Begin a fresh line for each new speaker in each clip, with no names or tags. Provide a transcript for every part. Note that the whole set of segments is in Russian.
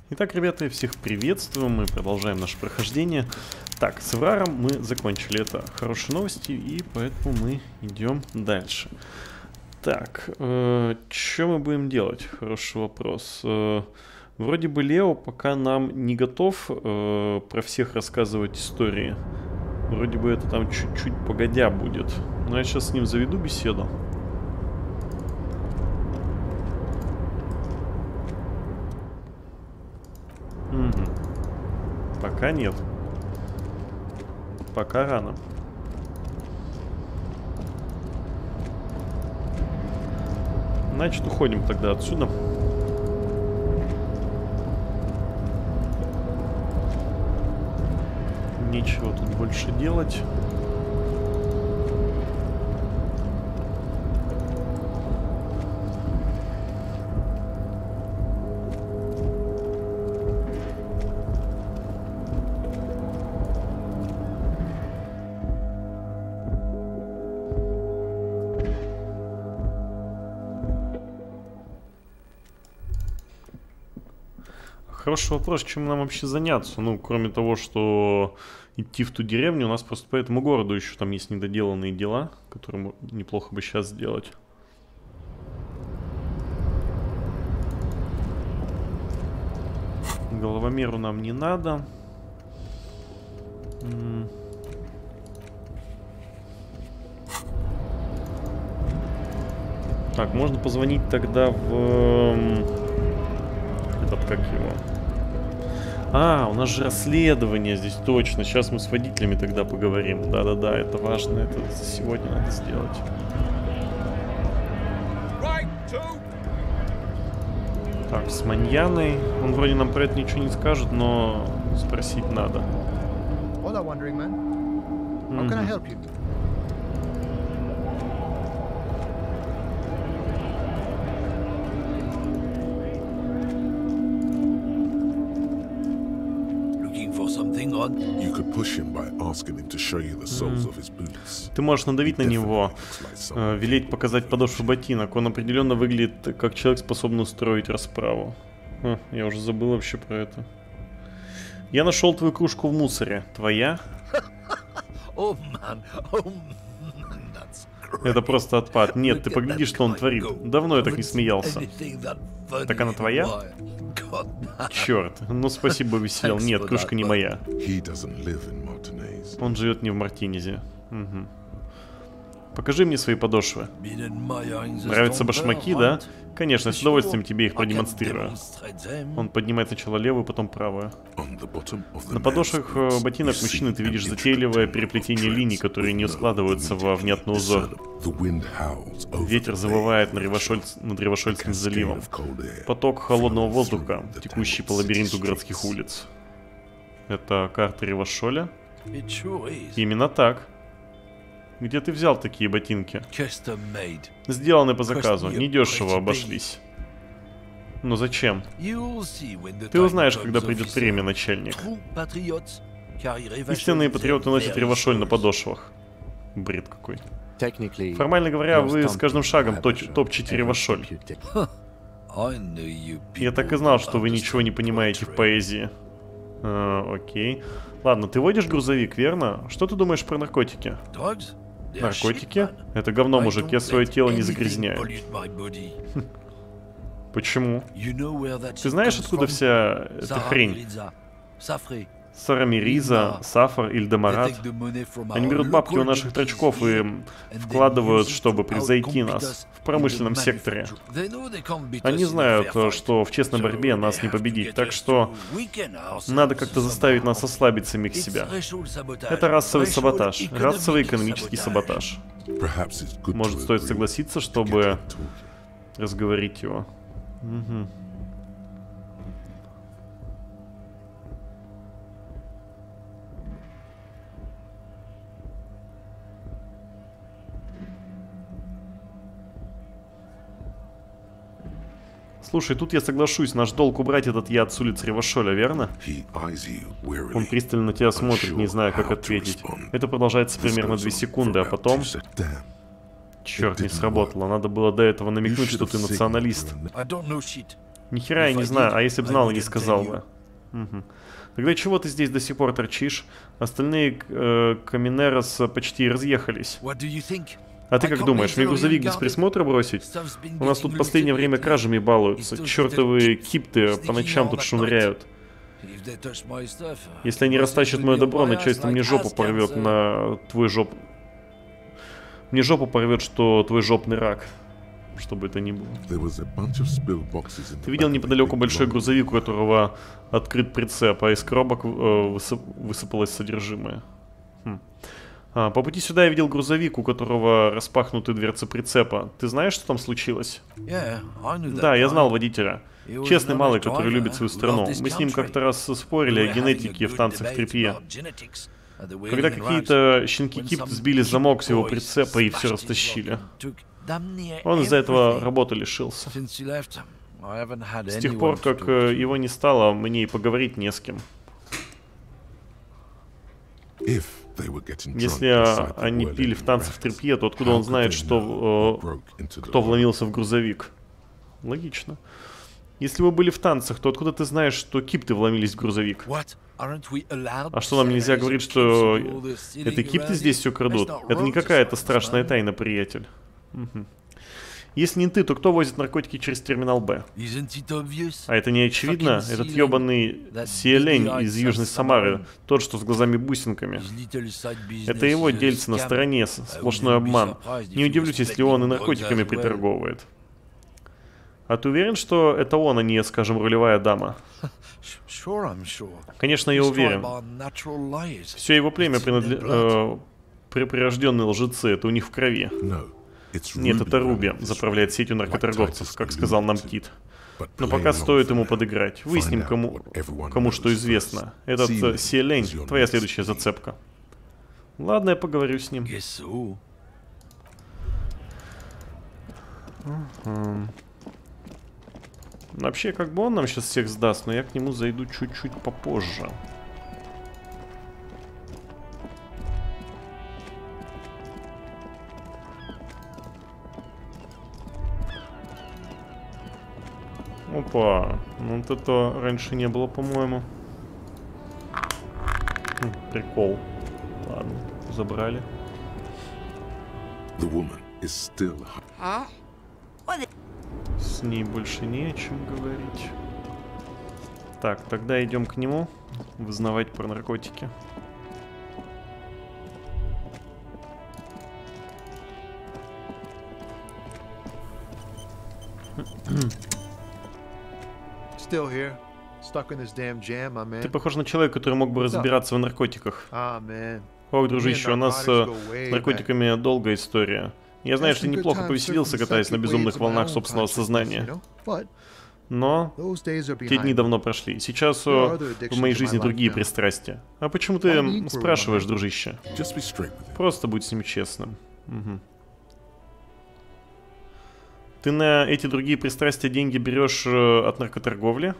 Итак, ребята, всех приветствую, мы продолжаем наше прохождение. Так, с Эвраром мы закончили, это хорошие новости, и поэтому мы идем дальше. Так, что мы будем делать? Хороший вопрос. Вроде бы Лео пока нам не готов про всех рассказывать истории. Вроде бы это там чуть-чуть погодя будет. Но я сейчас с ним заведу беседу. Угу. Пока нет. Пока рано. Значит, уходим тогда отсюда. Нечего тут больше делать. Хороший вопрос, чем нам вообще заняться? Ну, кроме того, что идти в ту деревню, у нас просто по этому городу еще там есть недоделанные дела, которые неплохо бы сейчас сделать. Головомеру нам не надо. Так, можно позвонить тогда в... Этот, как его? А, у нас же расследование здесь, точно. Сейчас мы с водителями тогда поговорим. Да-да-да, это важно, это сегодня надо сделать. Так, с Маньяной. Он вроде нам про это ничего не скажет, но спросить надо. Ты можешь надавить на него, велеть показать подошву ботинок. Он определенно выглядит как человек, способный устроить расправу. Я уже забыл вообще про это. Я нашел твою кружку в мусоре. Твоя? Это просто отпад. Нет, ты погляди, что он творит. Давно я так не смеялся. Так она твоя? Черт, ну спасибо, веселил. Нет, кружка не моя. Он живет не в Мартинезе. Угу. Покажи мне свои подошвы. Нравятся башмаки, да? Конечно, с удовольствием тебе их продемонстрирую. Он поднимает сначала левую, потом правую. На подошвах ботинок мужчины ты видишь затейливое переплетение линий, которые не складываются во внятный узор. Ветер завывает над Ревошольским заливом. Поток холодного воздуха, текущий по лабиринту городских улиц. Это карта Ревошоля? Именно так. Где ты взял такие ботинки? Сделаны по заказу, недешево обошлись. Но зачем? Ты узнаешь, когда придет время, начальник. Истинные патриоты носят Ревошоль на подошвах. Бред какой. Формально говоря, вы с каждым шагом топчете Ревошоль. Я так и знал, что вы ничего не понимаете в поэзии. Окей. Ладно, ты водишь грузовик, верно? Что ты думаешь про наркотики? Наркотики? Это говно, мужик, я свое тело не загрязняю. Почему? Ты знаешь, откуда вся эта хрень? Сарамириза, Сафар, Ильдемарат. Они берут бабки у наших трачков и вкладывают, чтобы превзойти нас в промышленном секторе. Они знают, что в честной борьбе нас не победить, так что надо как-то заставить нас ослабить самих себя. Это расовый саботаж, расовый экономический саботаж. Может, стоит согласиться, чтобы разговорить его. Угу. Слушай, тут я соглашусь, наш долг убрать этот яд с улиц Ревошоля, верно? Он пристально на тебя смотрит, не зная, как ответить. Это продолжается примерно 2 секунды, а потом... Черт, не сработало. Надо было до этого намекнуть, что ты националист. Нихера я не знаю, а если бы знал, не сказал бы. Угу. Тогда чего ты здесь до сих пор торчишь? Остальные Каминерос почти разъехались. А ты как думаешь, мне грузовик без присмотра бросить? У нас тут в последнее время кражами балуются. Чертовы кипты по ночам тут шныряют. Если они растащат мое добро, начальство мне жопу порвет на твой жоп... Мне жопу порвет, что твой жопный рак. Что бы это ни было. Ты видел неподалеку большой грузовик, у которого открыт прицеп, а из коробок высыпалось содержимое. По пути сюда я видел грузовик, у которого распахнуты дверцы прицепа. Ты знаешь, что там случилось? Да, я знал водителя. Честный малый, который любит свою страну. Мы с ним как-то раз спорили о генетике в танцах трепье. Когда какие-то щенки-кипты сбили замок с его прицепа и все растащили. Он из-за этого работы лишился. С тех пор, как его не стало, мне и поговорить не с кем. Если они пили в танцах трепье, то откуда он знает, что кто вломился в грузовик? Логично. Если вы были в танцах, то откуда ты знаешь, что кипты вломились в грузовик? А что, нам нельзя говорить, что это кипты здесь все крадут? Это не какая-то страшная тайна, приятель. Угу. Если не ты, то кто возит наркотики через терминал Б? А это не очевидно? Этот ебаный Сиэлень из Южной Самары, тот, что с глазами-бусинками. Это его дельцы на стороне, сплошной обман. Не удивлюсь, если он и наркотиками приторговывает. А ты уверен, что это он, а не, скажем, рулевая дама? Конечно, я уверен. Все его племя прирожденные лжецы, это у них в крови. Нет, это Руби заправляет сетью наркоторговцев, как сказал нам Кит. Но пока стоит ему подыграть. Выясним, кому что известно. Этот Сиэлень, твоя следующая зацепка. Ладно, я поговорю с ним. Вообще, как бы он нам сейчас всех сдаст, но я к нему зайду чуть-чуть попозже. Опа, ну вот это раньше не было, по-моему. Прикол. Ладно, забрали. С ней больше не о чем говорить. Так, тогда идем к нему вызнавать про наркотики. Ты похож на человека, который мог бы разбираться в наркотиках. Ох, дружище, у нас с наркотиками долгая история. Я знаю, что ты неплохо повеселился, катаясь на безумных волнах собственного сознания. Но те дни давно прошли. Сейчас в моей жизни другие пристрастия. А почему ты спрашиваешь, дружище? Просто будь с ним честным. Угу. Ты на эти другие пристрастия деньги берешь от наркоторговли?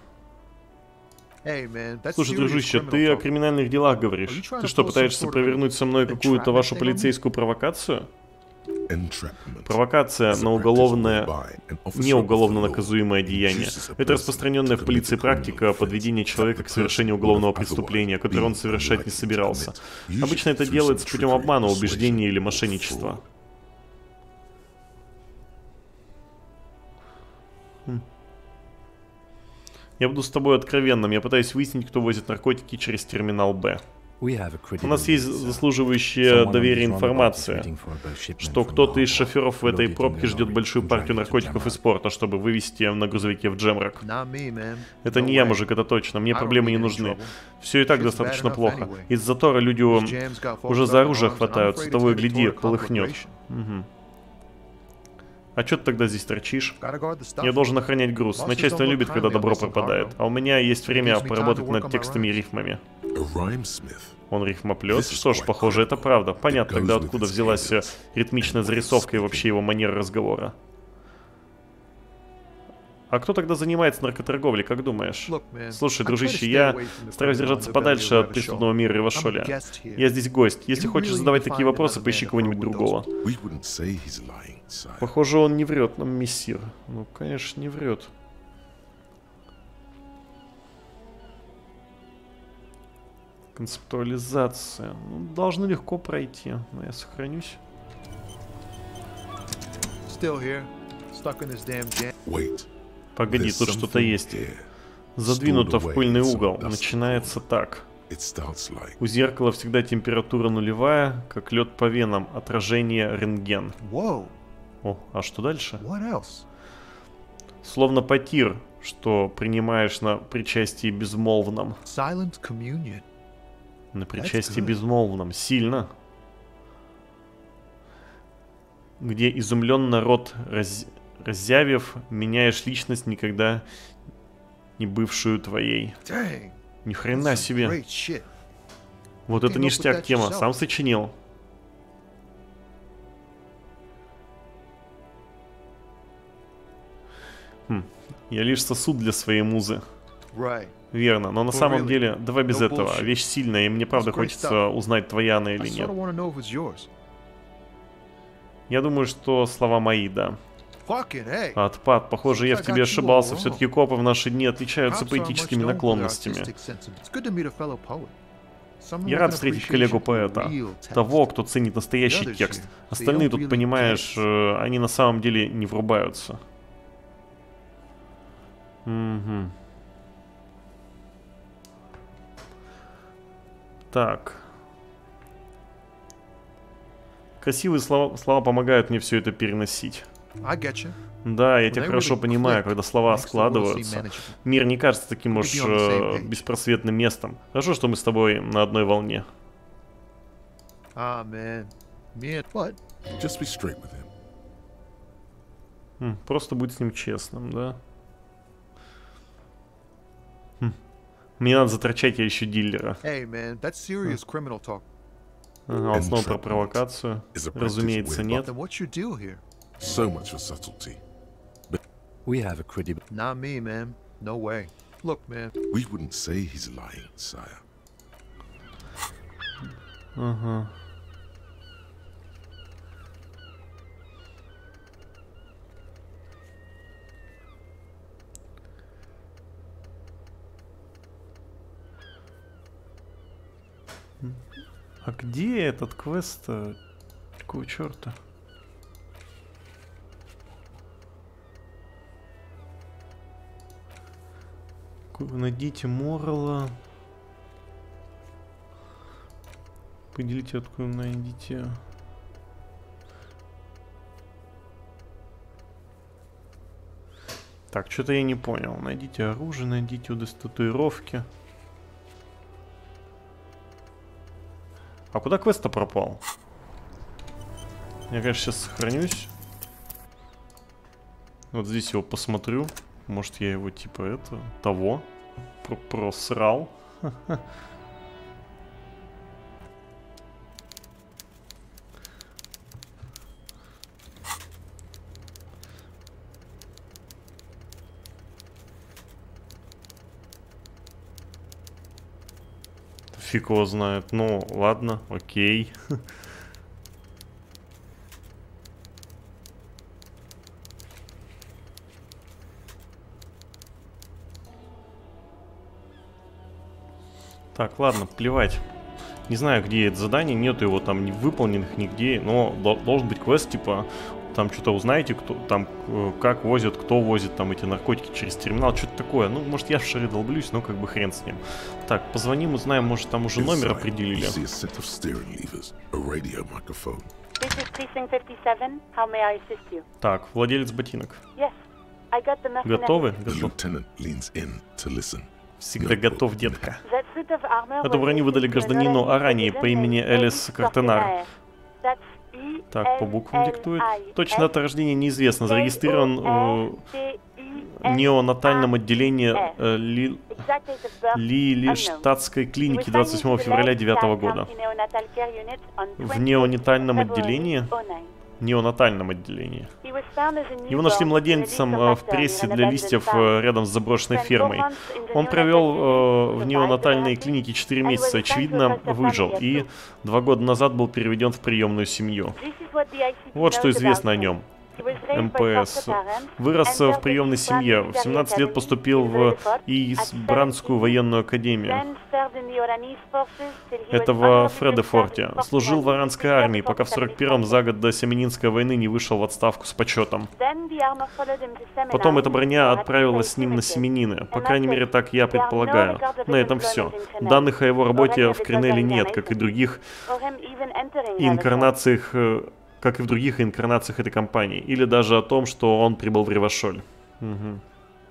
Слушай, дружище, ты о криминальных делах говоришь. Ты что, пытаешься провернуть со мной какую-то вашу полицейскую провокацию? Провокация на уголовное, не уголовно наказуемое деяние. Это распространенная в полиции практика подведения человека к совершению уголовного преступления, которое он совершать не собирался. Обычно это делается путем обмана, убеждения или мошенничества. Я буду с тобой откровенным. Я пытаюсь выяснить, кто возит наркотики через терминал Б. У нас есть заслуживающая доверия информация, что кто-то из шоферов в этой пробке ждет большую партию наркотиков из порта, чтобы вывезти на грузовике в Джемрак. Это не я, мужик, это точно. Мне проблемы не нужны. Все и так достаточно плохо. Из затора люди уже за оружие хватаются, того и гляди, полыхнет. Угу. А чё ты тогда здесь торчишь? Я должен охранять груз. Начальство любит, когда добро пропадает. А у меня есть время поработать над текстами и рифмами. Он рифмоплет? Что ж, похоже, это правда. Понятно тогда, откуда взялась ритмичная зарисовка и вообще его манера разговора. А кто тогда занимается наркоторговлей, как думаешь? Слушай, дружище, я стараюсь держаться подальше от преступного мира Ривашоля. Я здесь гость. Если хочешь задавать такие вопросы, поищи кого-нибудь другого. Похоже, он не врет нам, мессир. Ну, конечно, не врет. Концептуализация. Ну, должны легко пройти. Но я сохранюсь. Погоди, тут что-то есть. Задвинуто в пыльный угол. Начинается так. У зеркала всегда температура нулевая, как лед по венам, отражение рентген. О, а что дальше? Словно потир, что принимаешь на причастии безмолвном. На причастии безмолвном. Сильно. Где изумленно рот разъявив, меняешь личность, никогда не бывшую твоей. Ни хрена себе. Вот это ништяк тема. Сам сочинил. Я лишь сосуд для своей музы. Верно, но на самом деле, давай без этого. Вещь сильная, и мне правда хочется узнать, твоя она или нет. Я думаю, что слова мои, да. Отпад, похоже, я в тебе ошибался. Все-таки копы в наши дни отличаются поэтическими наклонностями. Я рад встретить коллегу-поэта. Того, кто ценит настоящий текст. Остальные тут, понимаешь, они на самом деле не врубаются. Угу. Так. Красивые слова помогают мне все это переносить. Да, я тебя хорошо понимаю, когда слова складываются. Мир не кажется таким уж беспросветным местом. Хорошо, что мы с тобой на одной волне. Просто будь с ним честным, да? Мне надо заторчать, я ищу диллера. Ага, он снова про провокацию. Разумеется, нет.
So much for subtlety. But we have a credible. Not me, man. No way. Look, man. We wouldn't say he's lying, sire.
Ага. А где этот квест? Какого черта? Найдите Морала. Поделите, откуда найдите. Так, что-то я не понял. Найдите оружие, найдите татуировки. А куда квест-то пропал? Я, конечно, сейчас сохранюсь. Вот здесь его посмотрю. Может, я его типа того просрал. Фиг его знает. Ну, ладно, окей. Так, ладно, плевать. Не знаю, где это задание, нету его там не выполненных нигде, но должен быть квест, типа, там что-то узнаете, кто там, как возят, кто возит там эти наркотики через терминал, что-то такое. Ну, может, я в шары долблюсь, но как бы хрен с ним. Так, позвоним, узнаем, может, там уже номер определили. Так, владелец ботинок. Готовы? Готов. Всегда готов, детка. Эту броню выдали гражданину Арании по имени Элис Картенар. Так, по буквам диктует. Точно дата рождения неизвестна. Зарегистрирован в неонатальном отделении Лилиштатской клиники 28 февраля 2009 года. В неонатальном отделении? Неонатальном отделении. Его нашли младенцем в прессе для листьев рядом с заброшенной фермой. Он провел в неонатальной клинике 4 месяца, очевидно, выжил, и 2 года назад был переведен в приемную семью. Вот что известно о нем. МПС. Вырос в приемной семье. В 17 лет поступил в Избранскую военную академию. Это во Фредефорте. Служил в Аранской армии, пока в 41-м, за год до Семенинской войны, не вышел в отставку с почетом. Потом эта броня отправилась с ним на Семенины. По крайней мере, так я предполагаю. На этом все. Данных о его работе в Кринеле нет, как и других инкарнациях, как и в других инкарнациях этой компании. Или даже о том, что он прибыл в Ревашоль. Угу.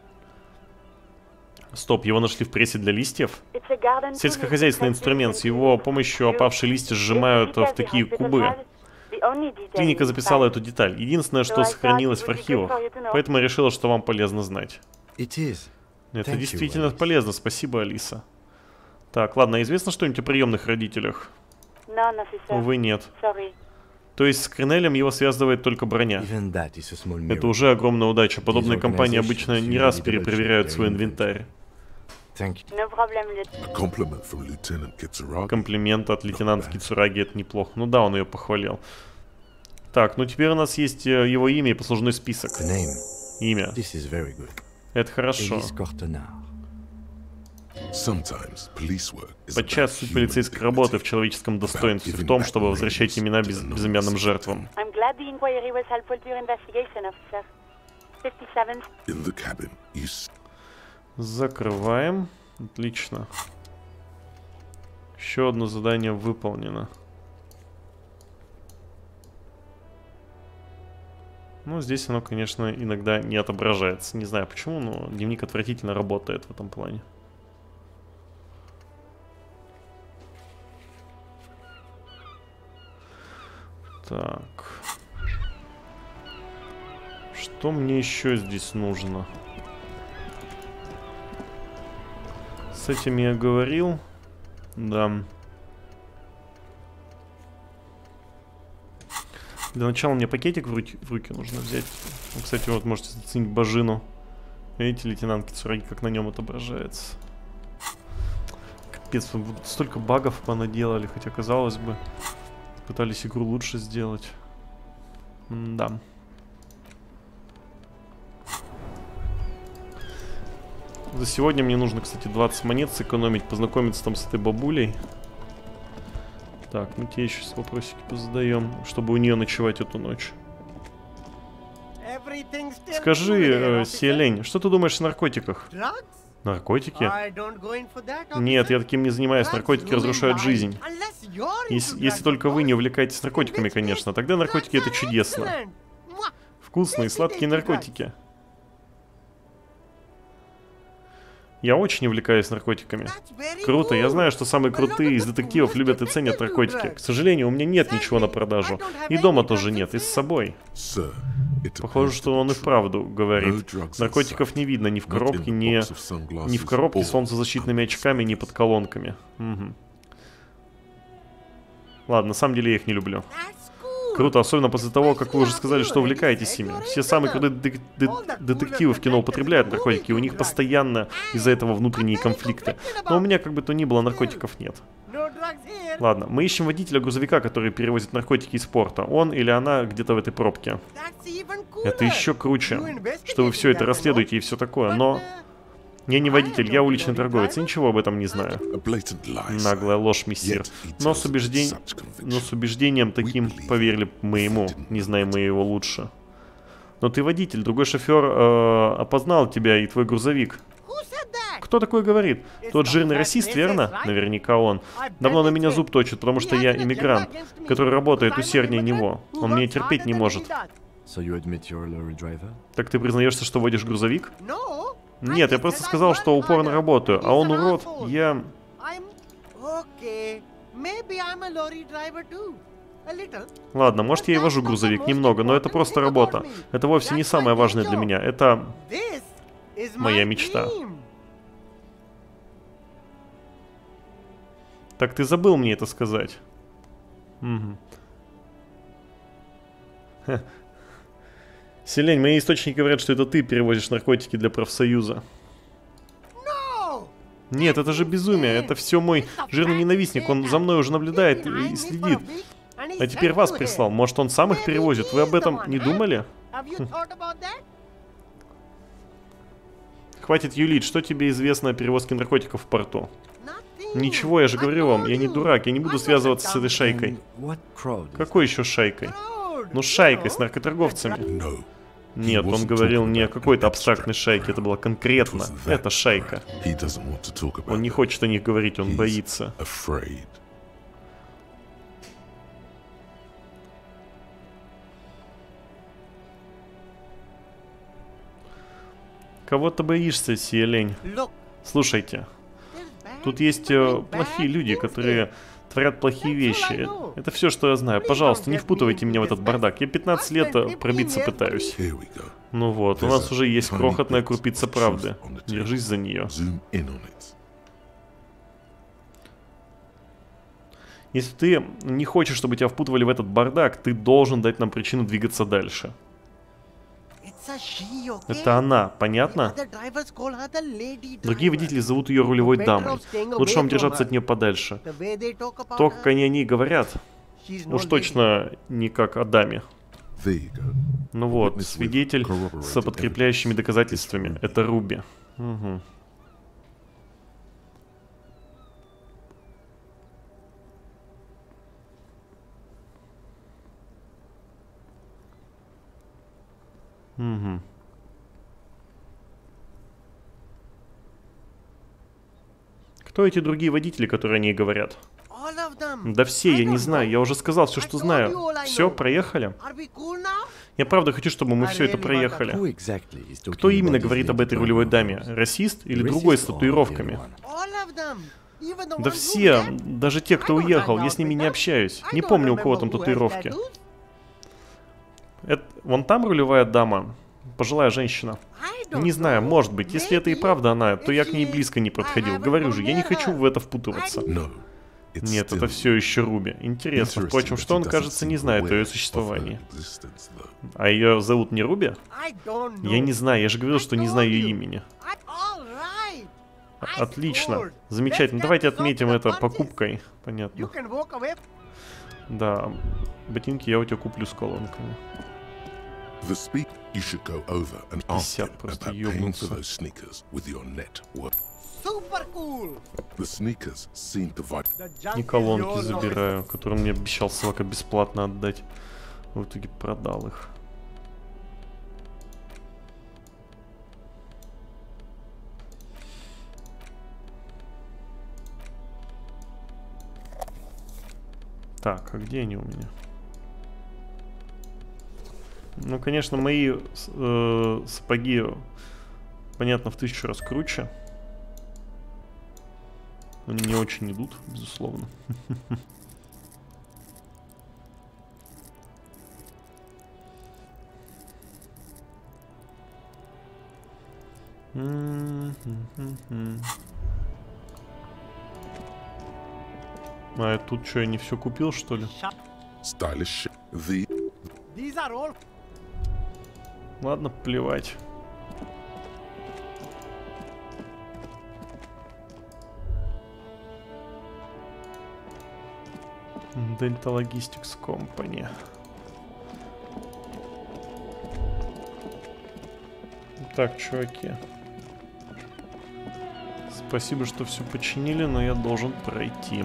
Стоп, его нашли в прессе для листьев? Сельскохозяйственный инструмент. С его помощью опавшие листья сжимают в такие кубы. Клиника записала эту деталь. Единственное, что сохранилось в архивах. Поэтому я решила, что вам полезно знать. Это действительно полезно. Спасибо, Алиса. Так, ладно, известно что-нибудь о приемных родителях? Увы, нет. То есть с Кринелем его связывает только броня. Это уже огромная удача. Подобные компании обычно не раз перепроверяют свой инвентарь. Комплимент от лейтенанта Кицураги, это неплохо. Ну да, он ее похвалил. Так, ну теперь у нас есть его имя и послужной список. Имя. Это хорошо. Подчас суть полицейской работы в человеческом достоинстве, в том, чтобы возвращать имена безымянным жертвам. Закрываем. Отлично. Еще одно задание выполнено. Ну, здесь оно, конечно, иногда не отображается. Не знаю почему, но дневник отвратительно работает в этом плане. Так. Что мне еще здесь нужно? С этим я говорил. Да. Для начала мне пакетик в руки нужно взять. Ну, кстати, вот можете заценить бажину. Видите, лейтенант Кицураги, как на нем отображается. Капец, столько багов понаделали, хотя, казалось бы, пытались игру лучше сделать. Да. За сегодня мне нужно, кстати, 20 монет сэкономить, познакомиться там с этой бабулей. Так, мы тебе еще вопросики позадаем, чтобы у нее ночевать эту ночь. Скажи, Сиэлень, что ты думаешь о наркотиках? Наркотики? Нет, я таким не занимаюсь. Наркотики разрушают жизнь. Если только вы не увлекаетесь наркотиками, конечно. Тогда наркотики — это чудесно. Вкусные, сладкие наркотики. Я очень увлекаюсь наркотиками. Круто, я знаю, что самые крутые из детективов любят и ценят наркотики. К сожалению, у меня нет ничего на продажу. И дома тоже нет, и с собой. Похоже, что он и вправду говорит. Наркотиков не видно ни в коробке, ни в коробке с солнцезащитными очками, ни под колонками. Угу. Ладно, на самом деле я их не люблю. Круто, особенно после того, как вы уже сказали, что увлекаетесь ими. Все самые крутые детективы в кино употребляют наркотики, и у них постоянно из-за этого внутренние конфликты. Но у меня, как бы то ни было, наркотиков нет. Ладно, мы ищем водителя грузовика, который перевозит наркотики из порта. Он или она где-то в этой пробке. Это еще круче, что вы все это расследуете и все такое, но... Я не водитель, я уличный торговец, и ничего об этом не знаю. Наглая ложь, мессир. Но с убеждением таким поверили мы ему, не знаем мы его лучше. Но ты водитель, другой шофер опознал тебя и твой грузовик. Кто такой говорит? Тот жирный расист, верно? Наверняка он. Давно на меня зуб точит, потому что я иммигрант, который работает усерднее него. Он меня терпеть не может. Так ты признаешься, что водишь грузовик? Нет, я просто сказал, что упорно работаю, а он урод, я... Ладно, может я и вожу грузовик немного, но это просто работа. Это вовсе не самое важное для меня, это... моя мечта. Так ты забыл мне это сказать. Угу. Сиэлень, мои источники говорят, что это ты перевозишь наркотики для профсоюза. Нет, это же безумие. Это все мой жирный ненавистник. Он за мной уже наблюдает и следит. А теперь вас прислал. Может, он сам их перевозит? Вы об этом не думали? Хватит юлить, что тебе известно о перевозке наркотиков в порту? Ничего, я же говорю вам, я не дурак, я не буду связываться с этой шайкой. Какой еще шайкой? Ну, шайкой с наркоторговцами. Нет, он говорил не о какой-то абстрактной шайке, это было конкретно. Это шайка. Он не хочет о них говорить, он боится. Кого ты боишься, сиелень? Слушайте, тут есть плохие люди, которые творят плохие вещи. Это все, что я знаю. Пожалуйста, не впутывайте меня в этот бардак. Я 15 лет пробиться пытаюсь. Ну вот, у нас уже есть крохотная крупица правды. Держись за нее. Если ты не хочешь, чтобы тебя впутывали в этот бардак, ты должен дать нам причину двигаться дальше. Это она, понятно? Другие водители зовут ее рулевой дамой. Лучше вам держаться от нее подальше. То, как они о ней говорят, уж точно не как о даме. Ну вот, свидетель с подкрепляющими доказательствами. Это Руби. Угу. Угу. Кто эти другие водители, которые о ней говорят? Да все, я не знаю, я уже сказал все, что знаю. Все, проехали? Я правда хочу, чтобы мы все это проехали. Кто именно говорит об этой рулевой даме? Расист или другой с татуировками? Да все, даже те, кто уехал, я с ними не общаюсь. Не помню, у кого там татуировки. Вон там рулевая дама, пожилая женщина. Не знаю, может быть, если это и правда она, то я к ней близко не подходил. Говорю же, я не хочу в это впутываться. Нет, это все еще Руби. Интересно, впрочем, что он, кажется, не знает о ее существовании. А ее зовут не Руби? Я не знаю, я же говорил, что не знаю ее имени. Отлично, замечательно. Давайте отметим это покупкой. Понятно. Да, ботинки я у тебя куплю с колонками. 50 просто ёбнуться. И колонки забираю, которые мне обещал Свака бесплатно отдать. В итоге продал их. Так, а где они у меня? Ну, конечно, мои сапоги, понятно, в 1000 раз круче. Они не очень идут, безусловно. А я тут что, я не все купил, что ли? Ладно, плевать. Delta Logistics Company. Так, чуваки. Спасибо, что все починили, но я должен пройти.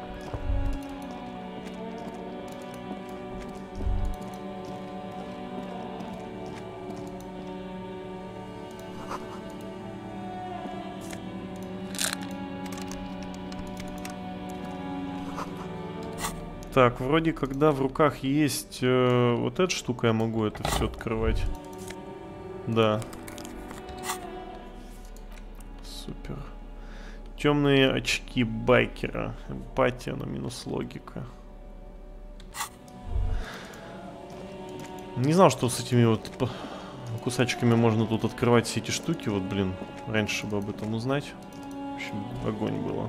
Так, вроде когда в руках есть вот эта штука, я могу это все открывать. Да. Супер. Темные очки байкера. Эмпатия, но минус логика. Не знал, что с этими вот кусачками можно тут открывать все эти штуки. Вот, блин, раньше бы об этом узнать. В общем, огонь было.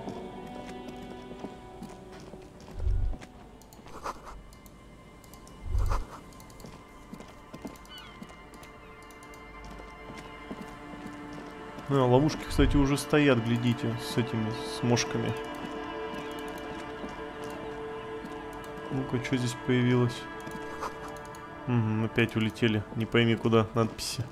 А, ловушки, кстати, уже стоят, глядите, с этими, с мошками. Ну-ка, что здесь появилось? Опять улетели. Не пойми куда надписи.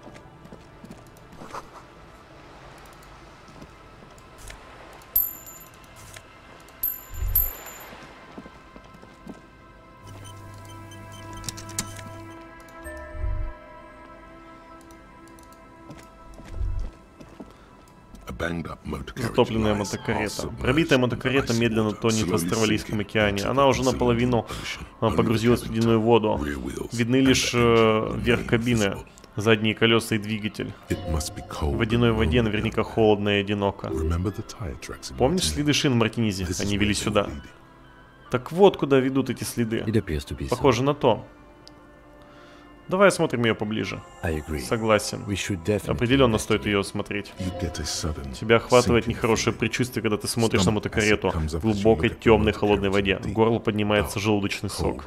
Затопленная мотокарета. Пробитая мотокарета медленно тонет в Австралийском океане. Она уже наполовину погрузилась в ледяную воду. Видны лишь верх кабины, задние колеса и двигатель. В водяной воде наверняка холодно и одиноко. Помнишь следы шин в Мартинезе? Они вели сюда. Так вот, куда ведут эти следы. Похоже на то. Давай осмотрим ее поближе. Согласен. Определенно стоит ее осмотреть. Тебя охватывает нехорошее предчувствие, когда ты смотришь на мотокарету в глубокой, темной, холодной воде. К горлу поднимается желудочный сок.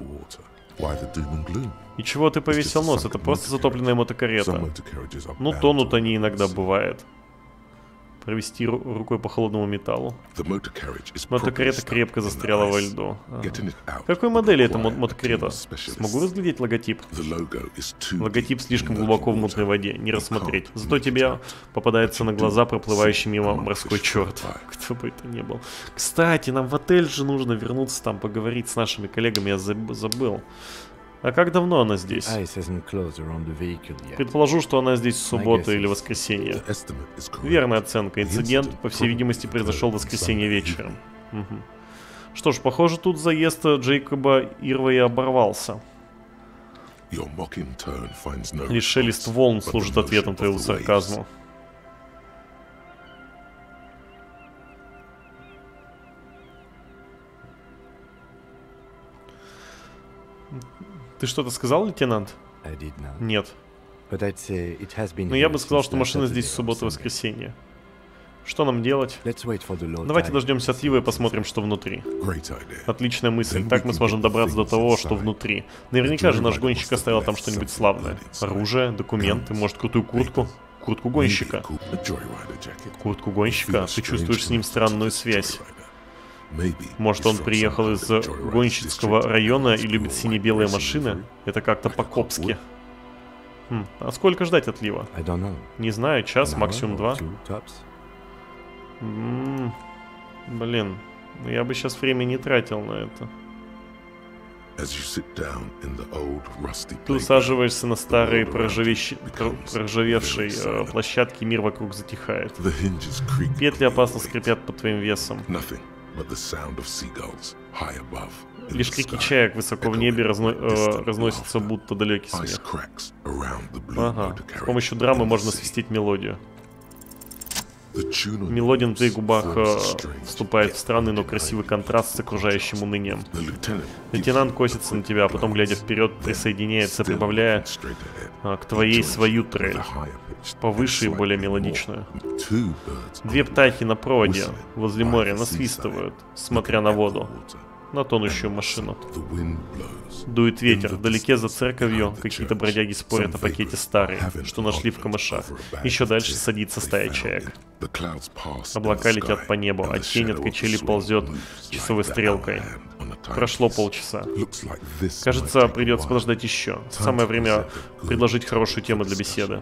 И чего ты повесил нос? Это просто затопленная мотокарета. Ну, тонут они иногда, бывает. Провести рукой по холодному металлу. Мотокарета крепко застряла во льду. Какой модели эта мотокарета? Смогу разглядеть логотип? Логотип слишком глубоко в мутной воде, не рассмотреть. Зато тебе попадается на глаза проплывающий мимо морской черт. Кто бы это ни был. Кстати, нам в отель же нужно вернуться там, поговорить с нашими коллегами, я забыл. А как давно она здесь? Предположу, что она здесь в субботу или воскресенье. Верная оценка. Инцидент, по всей видимости, произошел в воскресенье вечером. Что ж, похоже, тут заезд Джейкоба Ирвея оборвался. Лишь шелест волн служит ответом твоему сарказму. Ты что-то сказал, лейтенант? Нет. Но я бы сказал, что машина здесь в субботу и воскресенье. Что нам делать? Давайте дождемся отлива и посмотрим, что внутри. Отличная мысль. Так мы сможем добраться до того, что внутри. Наверняка же наш гонщик оставил там что-нибудь славное. Оружие, документы, может, крутую куртку? Куртку гонщика. Куртку гонщика? Ты чувствуешь с ним странную связь. Может, он приехал из гонщицкого района и любит сине-белые машины? Это как-то по-копски. А сколько ждать отлива? Не знаю, час, максимум 2. Блин, я бы сейчас время не тратил на это. Ты усаживаешься на старой проржавевшей площадке, мир вокруг затихает. Петли опасно скрипят под твоим весом. Лишь крики чаек высоко в небе разносятся, будто далекий смех. Ага, с помощью драмы можно свистеть мелодию. Мелодия на твоих губах вступает в странный, но красивый контраст с окружающим унынием. Лейтенант косится на тебя, а потом, глядя вперед, присоединяется, прибавляя к твоей свою трель, повыше и более мелодичную. Две птахи на проводе возле моря насвистывают, смотря на воду, на тонущую машину. Дует ветер, вдалеке за церковью какие-то бродяги спорят о пакете старый, что нашли в камышах. Еще дальше садится стая чаек. Облака летят по небу, а тень от качели ползет часовой стрелкой. Прошло полчаса. Кажется, придется подождать еще. Самое время предложить хорошую тему для беседы.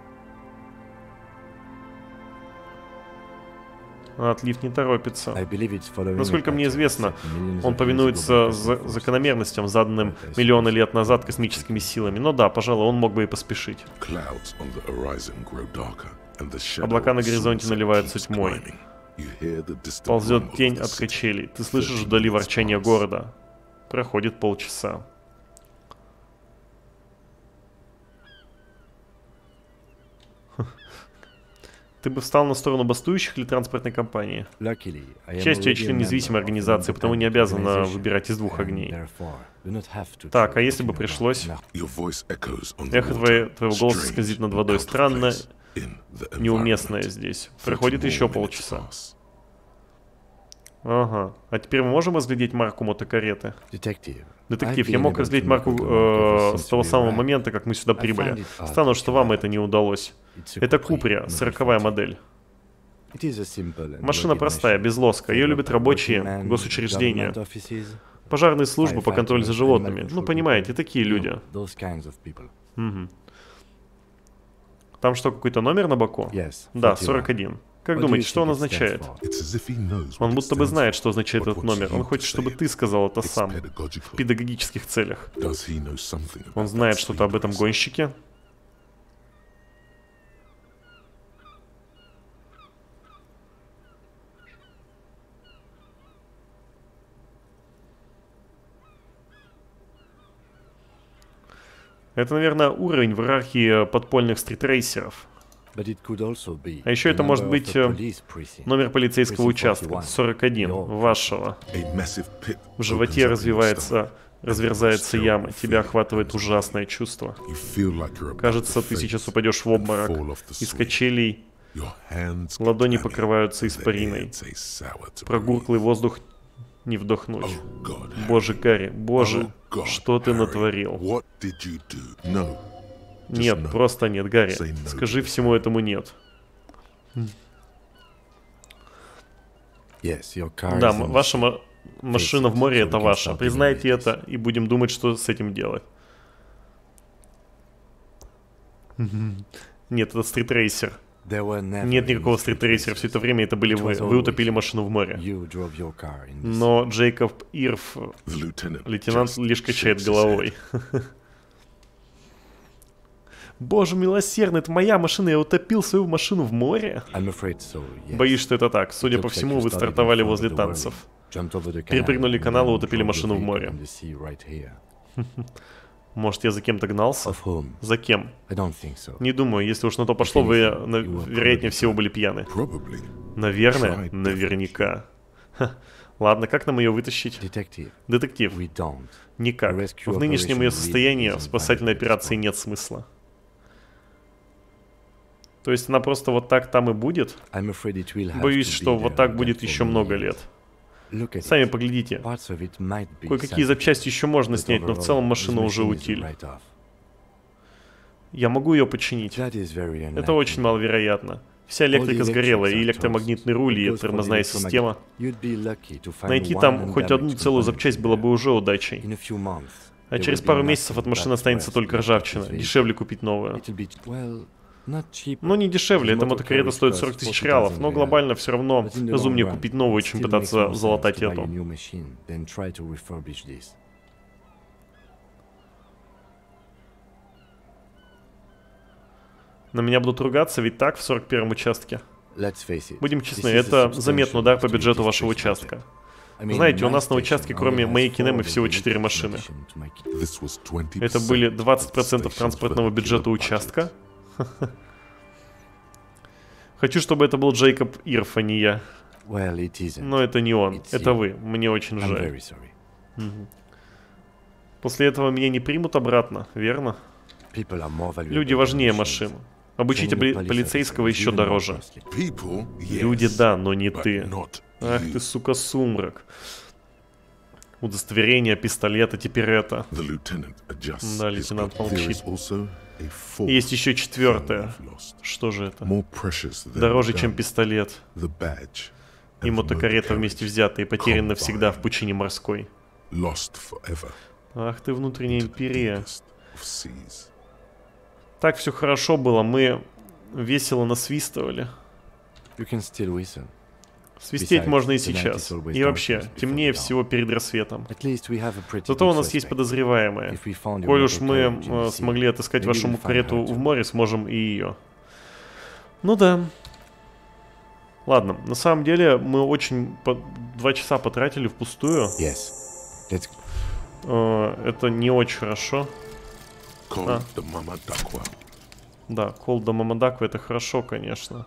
Отлив не торопится. Насколько мне известно, он повинуется закономерностям, заданным миллионы лет назад космическими силами. Но да, пожалуй, он мог бы и поспешить. Облака на горизонте наливаются тьмой. Ползет тень от качелей. Ты слышишь вдали ворчание города. Проходит полчаса. Ты бы встал на сторону бастующих или транспортной компании? К счастью, я член независимой организации, потому не обязан выбирать из двух огней. Так, а если бы пришлось? Эхо твоего голоса скользит над водой. Странно, неуместное здесь. Проходит еще полчаса. Ага. А теперь мы можем разглядеть марку мотокареты? Детектив, я мог разглядеть марку с того самого момента, как мы сюда прибыли. Странно, что вам это не удалось. Это Куприя, 40-я модель. Машина простая, без лоска. Ее любят рабочие, госучреждения. Пожарные службы по контролю за животными. Ну, понимаете, такие люди. Угу. Там что, какой-то номер на боку? Да, 41. Как думаете, что он означает? Он будто бы знает, что означает этот номер. Он хочет, чтобы ты сказал это сам. В педагогических целях. Он знает что-то об этом гонщике? Это, наверное, уровень в иерархии подпольных стритрейсеров. А еще это может быть номер полицейского участка, 41, вашего. В животе разверзается яма, тебя охватывает ужасное чувство. Кажется, ты сейчас упадешь в обморок. Из качелей ладони покрываются испариной. Прогорклый воздух не вдохнуть. Боже, Гарри, боже, что ты натворил? Нет, просто нет, Гарри. Скажи всему этому нет. Да, ваша машина в море — это ваша. Признайте это, и будем думать, что с этим делать. Нет, это стритрейсер. Нет никакого стритрейсера, все это время это были вы. Вы утопили машину в море. Но Джейкоб Ирф, лейтенант, лишь качает головой. Боже милосердный, это моя машина, я утопил свою машину в море? Боюсь, что это так. Судя по всему, вы стартовали возле танцев. Перепрыгнули канал и утопили машину в море. Может, я за кем-то гнался? За кем? Не думаю, если уж на то пошло, вы, вероятнее всего, были пьяны. Наверное? Наверняка. Ладно, как нам ее вытащить? Детектив. Никак. В нынешнем ее состоянии в спасательной операции нет смысла. То есть она просто вот так там и будет? Боюсь, что вот так будет еще много лет. Сами поглядите. Кое-какие запчасти еще можно снять, но в целом машина уже утиль. Я могу ее починить? Это очень маловероятно. Вся электрика сгорела, и электромагнитный руль, и тормозная система. Найти там хоть одну целую запчасть было бы уже удачей. А через пару месяцев от машины останется только ржавчина. Дешевле купить новую. Ну, не дешевле, эта мотокарета стоит 40 тысяч реалов, но глобально все равно разумнее купить новую, чем пытаться залатать эту. На меня будут ругаться, ведь так, в 41-м участке? Будем честны, это заметный удар по бюджету вашего участка. Знаете, у нас на участке, кроме моей Кинемы, всего 4 машины. Это были 20% транспортного бюджета участка? Хочу, чтобы это был Джейкоб Ирф, а не я. Но это не он, это вы. Мне очень жаль. После этого меня не примут обратно, верно? Люди важнее машин. Обучить полицейского еще дороже. Люди, да, но не ты. Ах ты, сука, сумрак. Удостоверение, пистолет, а теперь это. Да, лейтенант молчит. Есть еще 4-е. Что же это? Дороже, чем пистолет. И мотокарета вместе взятые, потеряны навсегда в пучине морской. Ах ты, внутренняя империя. Так все хорошо было, мы весело насвистывали. Свистеть можно и сейчас. И вообще, темнее всего перед рассветом. Зато у нас есть подозреваемые. Коль уж мы смогли отыскать вашу карету в море, сможем и ее. Ну да. Ладно, на самом деле мы очень 2 часа потратили впустую. Это не очень хорошо. Да, Call the Mamadakwa, это хорошо, конечно.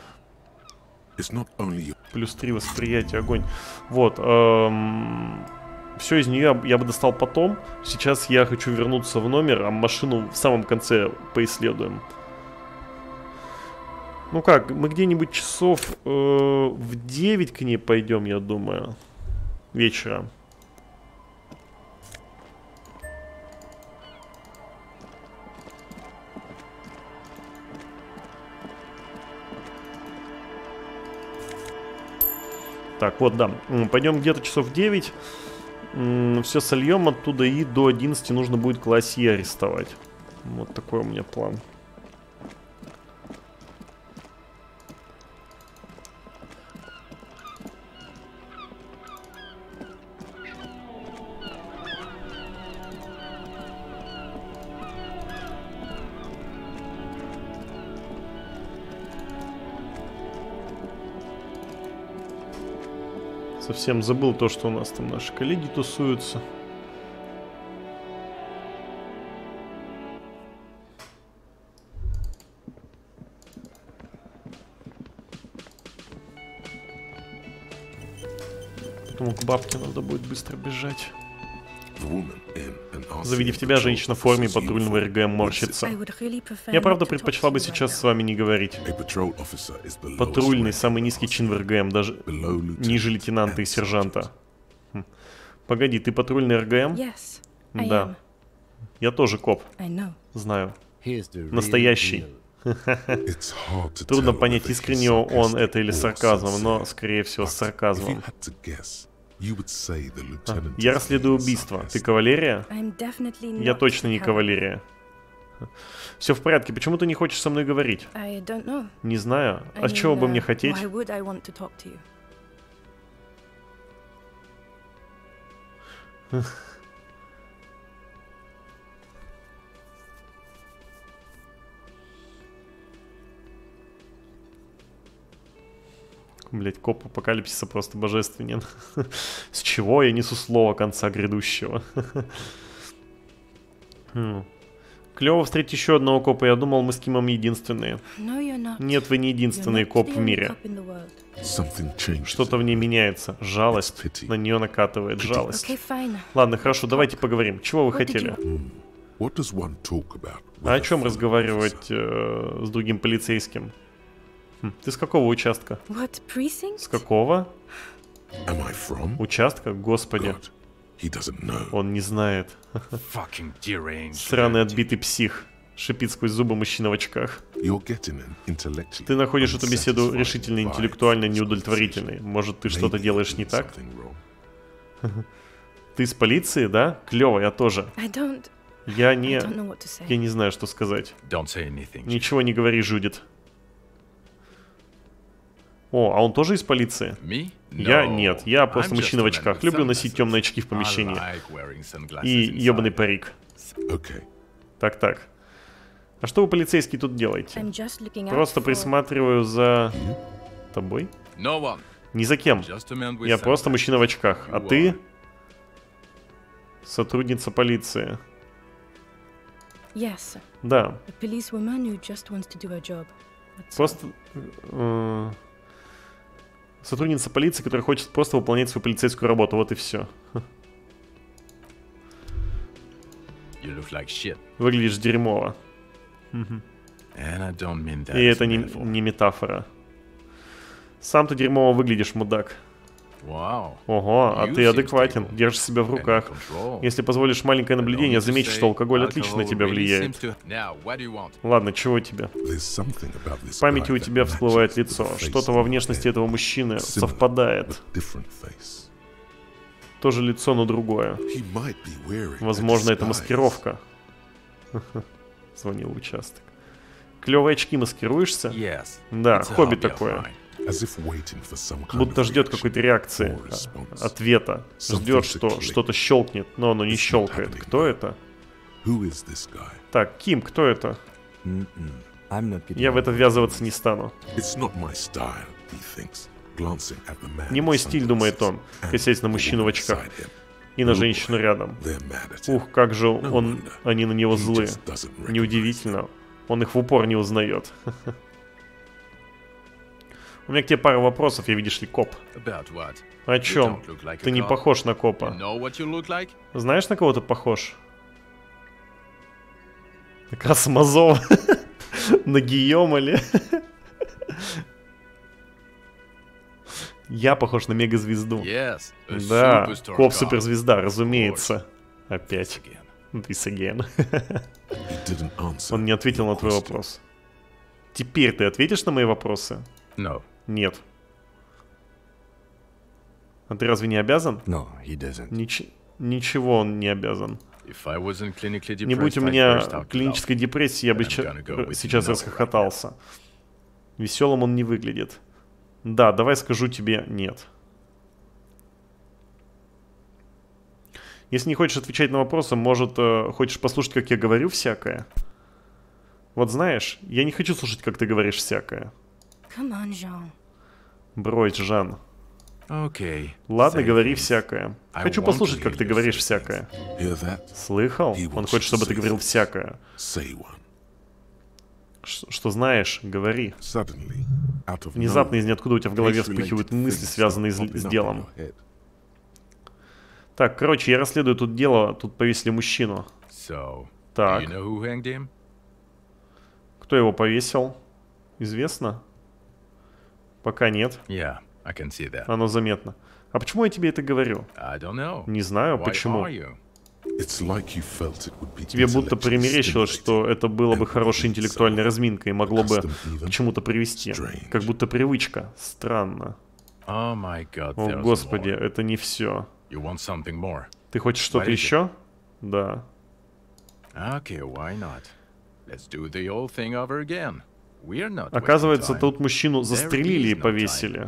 Плюс 3 восприятия, огонь. Вот. Все из нее я бы достал потом. Сейчас я хочу вернуться в номер, а машину в самом конце поисследуем. Ну как, мы где-нибудь часов в 9 к ней пойдем, я думаю. Вечера. Так, вот, да. Пойдем где-то часов в 9. Все сольем оттуда, и до 11 нужно будет классе арестовать. Вот такой у меня план. Совсем забыл то, что у нас там наши коллеги тусуются. Потом к бабке надо будет быстро бежать. Завидев тебя, женщина в форме патрульного РГМ морщится. Я правда предпочла бы сейчас с вами не говорить. Патрульный, самый низкий чин в РГМ, даже ниже лейтенанта и сержанта. Погоди, ты патрульный РГМ? Да. Я тоже коп. Знаю. Настоящий. Трудно понять, искренне он это или сарказмом, но, скорее всего, с сарказмом. Я расследую убийство. Ты кавалерия? Я точно не кавалерия. Все в порядке. Почему ты не хочешь со мной говорить? Не знаю. А чего бы мне хотеть? Блять, коп апокалипсиса просто божественен. С чего я несу слово конца грядущего? Клево встретить еще одного копа. Я думал, мы с Кимом единственные. Нет, вы не единственный коп в мире. Что-то в ней меняется. Жалость. На нее накатывает жалость. Ладно, хорошо, давайте поговорим. Чего вы хотели? А о чем разговаривать с другим полицейским? Ты с какого участка? С какого? Участка? Господи. Он не знает. Сраный отбитый псих. Шипит сквозь зубы мужчина в очках. Ты находишь эту беседу решительно интеллектуально неудовлетворительной. Может, ты что-то делаешь не так? Ты из полиции, да? Клево, я тоже. Я не знаю, что сказать. Ничего не говори, Джудит. О, а он тоже из полиции? Я? Нет, я просто мужчина в очках. Люблю носить темные очки в помещении. И ебаный парик. Так. А что вы, полицейские, тут делаете? Просто присматриваю за... тобой? Ни за кем. Я просто мужчина в очках. А ты? Сотрудница полиции. Да. Просто... сотрудница полиции, которая хочет просто выполнять свою полицейскую работу. Вот и все. Выглядишь дерьмово. И это не метафора. Сам ты дерьмово выглядишь, мудак. Ого, а ты адекватен, держишь себя в руках. Если позволишь маленькое наблюдение, заметишь, что алкоголь отлично на тебя влияет. Ладно, чего тебе? В памяти у тебя всплывает лицо. Что-то во внешности этого мужчины совпадает. То же лицо, но другое. Возможно, это маскировка. Звонил в участок. Клевые очки, маскируешься? Да, хобби такое. Будто ждет какой-то реакции, ответа. Ждет, что что-то щелкнет, но оно не щелкает. Кто это? Так, Ким, кто это? Я в это ввязываться не стану. Не мой стиль, думает он, косясь на мужчину в очках. И на женщину рядом. Ух, как же они на него злы. Неудивительно, он их в упор не узнает. У меня к тебе пара вопросов, я, видишь ли, коп. О чем? Ты не похож на копа. Знаешь, на кого ты похож? Как раз Мазова. На Гийома ли? Я похож на мегазвезду. Да, коп-суперзвезда, разумеется. Опять. This again. Он не ответил на твой вопрос. Теперь ты ответишь на мои вопросы? Нет. А ты разве не обязан? Ничего он не обязан. Не будь у меня клинической депрессии, я бы сейчас расхохотался. Веселым он не выглядит. Да, давай скажу тебе нет. Если не хочешь отвечать на вопросы, может, хочешь послушать, как я говорю всякое? Вот знаешь, я не хочу слушать, как ты говоришь всякое. Брось, Жан. Ладно, говори всякое. Хочу послушать, как ты говоришь всякое. Слыхал? Он хочет, чтобы ты говорил всякое. Что знаешь, говори. Внезапно из ниоткуда у тебя в голове вспыхивают мысли, связанные с делом. Так, короче, я расследую тут дело, тут повесили мужчину. Так. Кто его повесил? Известно? Пока нет. Оно заметно. А почему я тебе это говорю? Не знаю, почему. Тебе будто примерещилось, что это было бы хорошей интеллектуальной разминкой и могло бы к чему-то привести. Как будто привычка. Странно. О, Господи, это не все. Ты хочешь что-то еще? Да. Оказывается, тут мужчину застрелили и повесили.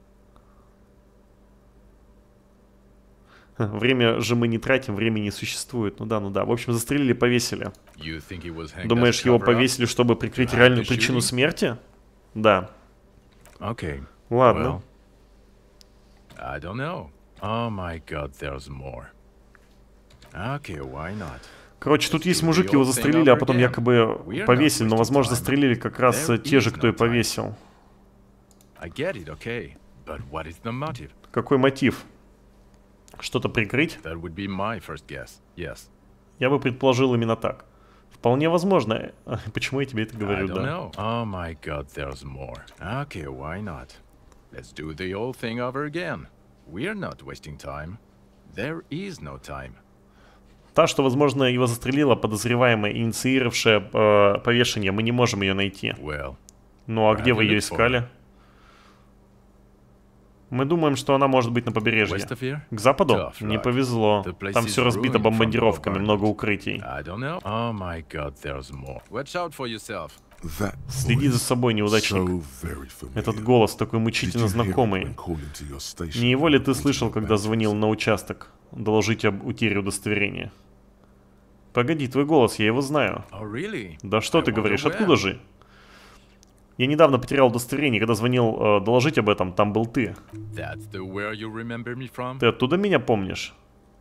Время же мы не тратим, времени не существует. Ну да. В общем, застрелили и повесили. Думаешь, его повесили, чтобы прикрыть реальную причину смерти? Да. Ладно. Короче, тут есть мужик, его застрелили, а потом якобы повесили, но, возможно, застрелили как раз те же, кто и повесил. Какой мотив? Что-то прикрыть? Я бы предположил именно так. Вполне возможно. Почему я тебе это говорю, да? Та, что, возможно, его застрелила, подозреваемая, инициировавшая повешение, мы не можем ее найти. Ну а где вы ее искали? Мы думаем, что она может быть на побережье. К западу? Не повезло. Там все разбито бомбардировками, много укрытий. Следи за собой, неудачник. Этот голос такой мучительно знакомый. Не его ли ты слышал, когда звонил на участок? Доложить об утере удостоверения. Погоди, твой голос, я его знаю. Да что ты говоришь, откуда же? Я недавно потерял удостоверение, когда звонил доложить об этом, там был ты. Ты оттуда меня помнишь?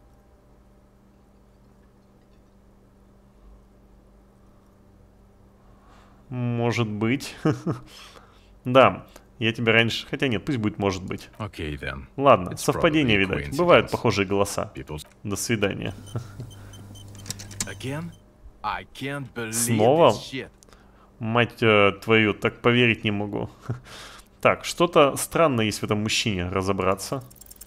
Может быть. Да, я тебя раньше... Хотя нет, пусть будет может быть. Ладно, совпадение, видать. Бывают похожие голоса. До свидания. Снова? Мать твою, так поверить не могу. Так, что-то странное есть в этом мужчине, разобраться.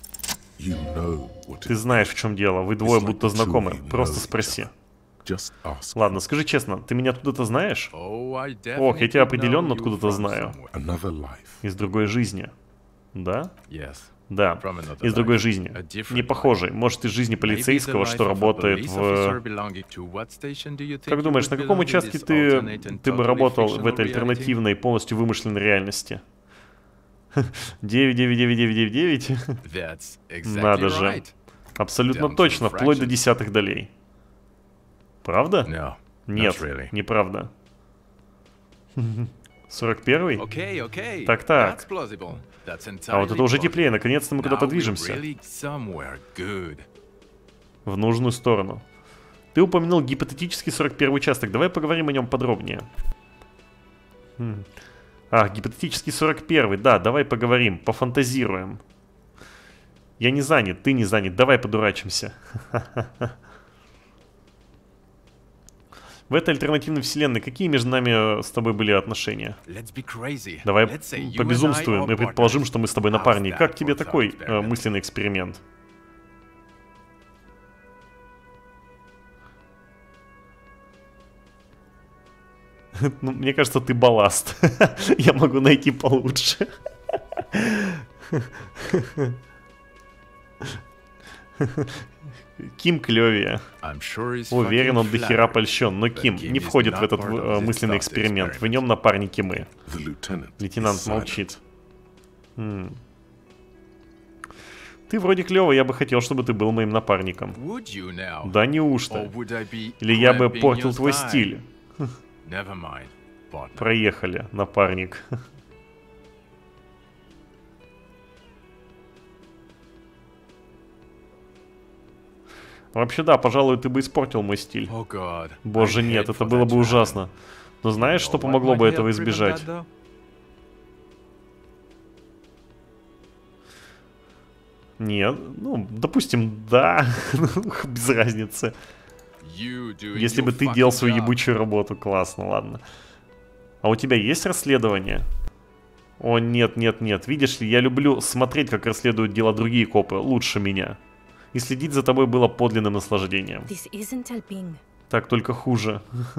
Ты знаешь, в чем дело. Вы двое будто знакомы. Просто спроси. Ладно, скажи честно, ты меня откуда-то знаешь? Ох, я тебя определенно откуда-то знаю. Из другой жизни. Да? Да, из другой жизни. Не похожей. Может, из жизни полицейского, что работает в... Как думаешь, на каком участке ты бы работал в этой альтернативной, полностью вымышленной реальности? 9999999? Надо же. Абсолютно точно, вплоть до десятых долей. Правда? Нет, неправда. 41-й? Так. А вот это уже теплее, наконец-то мы куда-то движемся. В нужную сторону. Ты упомянул гипотетический 41-й участок, давай поговорим о нем подробнее. Гипотетический 41-й, да, давай поговорим, пофантазируем. Я не занят, ты не занят, давай подурачимся. В этой альтернативной вселенной какие между нами с тобой были отношения? Давай побезумствуем и предположим, что мы с тобой напарники. Как тебе такой мысленный эксперимент? Ну, мне кажется, ты балласт. Я могу найти получше. Ким клевее. Уверен, он дохера польщен, но Ким не входит в этот мысленный эксперимент. В нем напарники мы. Лейтенант молчит. Ты вроде клёвый, я бы хотел, чтобы ты был моим напарником. Да неужто? Или я бы портил твой стиль? Проехали, напарник. Вообще да, пожалуй, ты бы испортил мой стиль. Боже, нет, это было бы ужасно. Но знаешь, что помогло бы этого избежать? Нет, ну, допустим, да, без разницы. Если бы ты делал свою ебучую работу, классно, ладно. А у тебя есть расследование? О, нет, нет, нет. Видишь ли, я люблю смотреть, как расследуют дела другие копы, лучше меня. И следить за тобой было подлинным наслаждением. Так только хуже.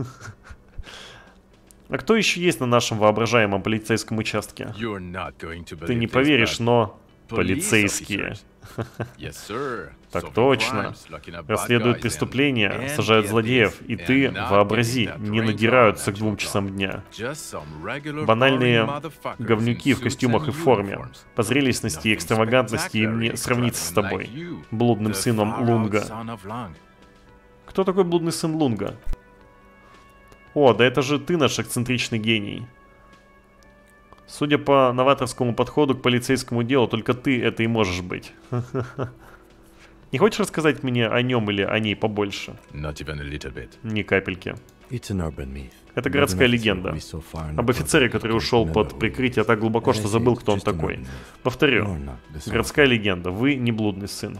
А кто еще есть на нашем воображаемом полицейском участке? Ты не поверишь, но... Полицейские. Так точно. Расследуют преступления, сажают злодеев, и ты, вообрази, не надираются к 2 часам дня. Банальные говнюки в костюмах и форме. По зрелищности и экстравагантности им не сравниться с тобой, блудным сыном Лунга. Кто такой блудный сын Лунга? О, да это же ты наш эксцентричный гений. Судя по новаторскому подходу к полицейскому делу, только ты это и можешь быть. Не хочешь рассказать мне о нем или о ней побольше? Ни капельки. Это городская легенда. Об офицере, который ушел под прикрытие так глубоко, что забыл, кто он такой. Повторю. Городская легенда. Вы не блудный сын.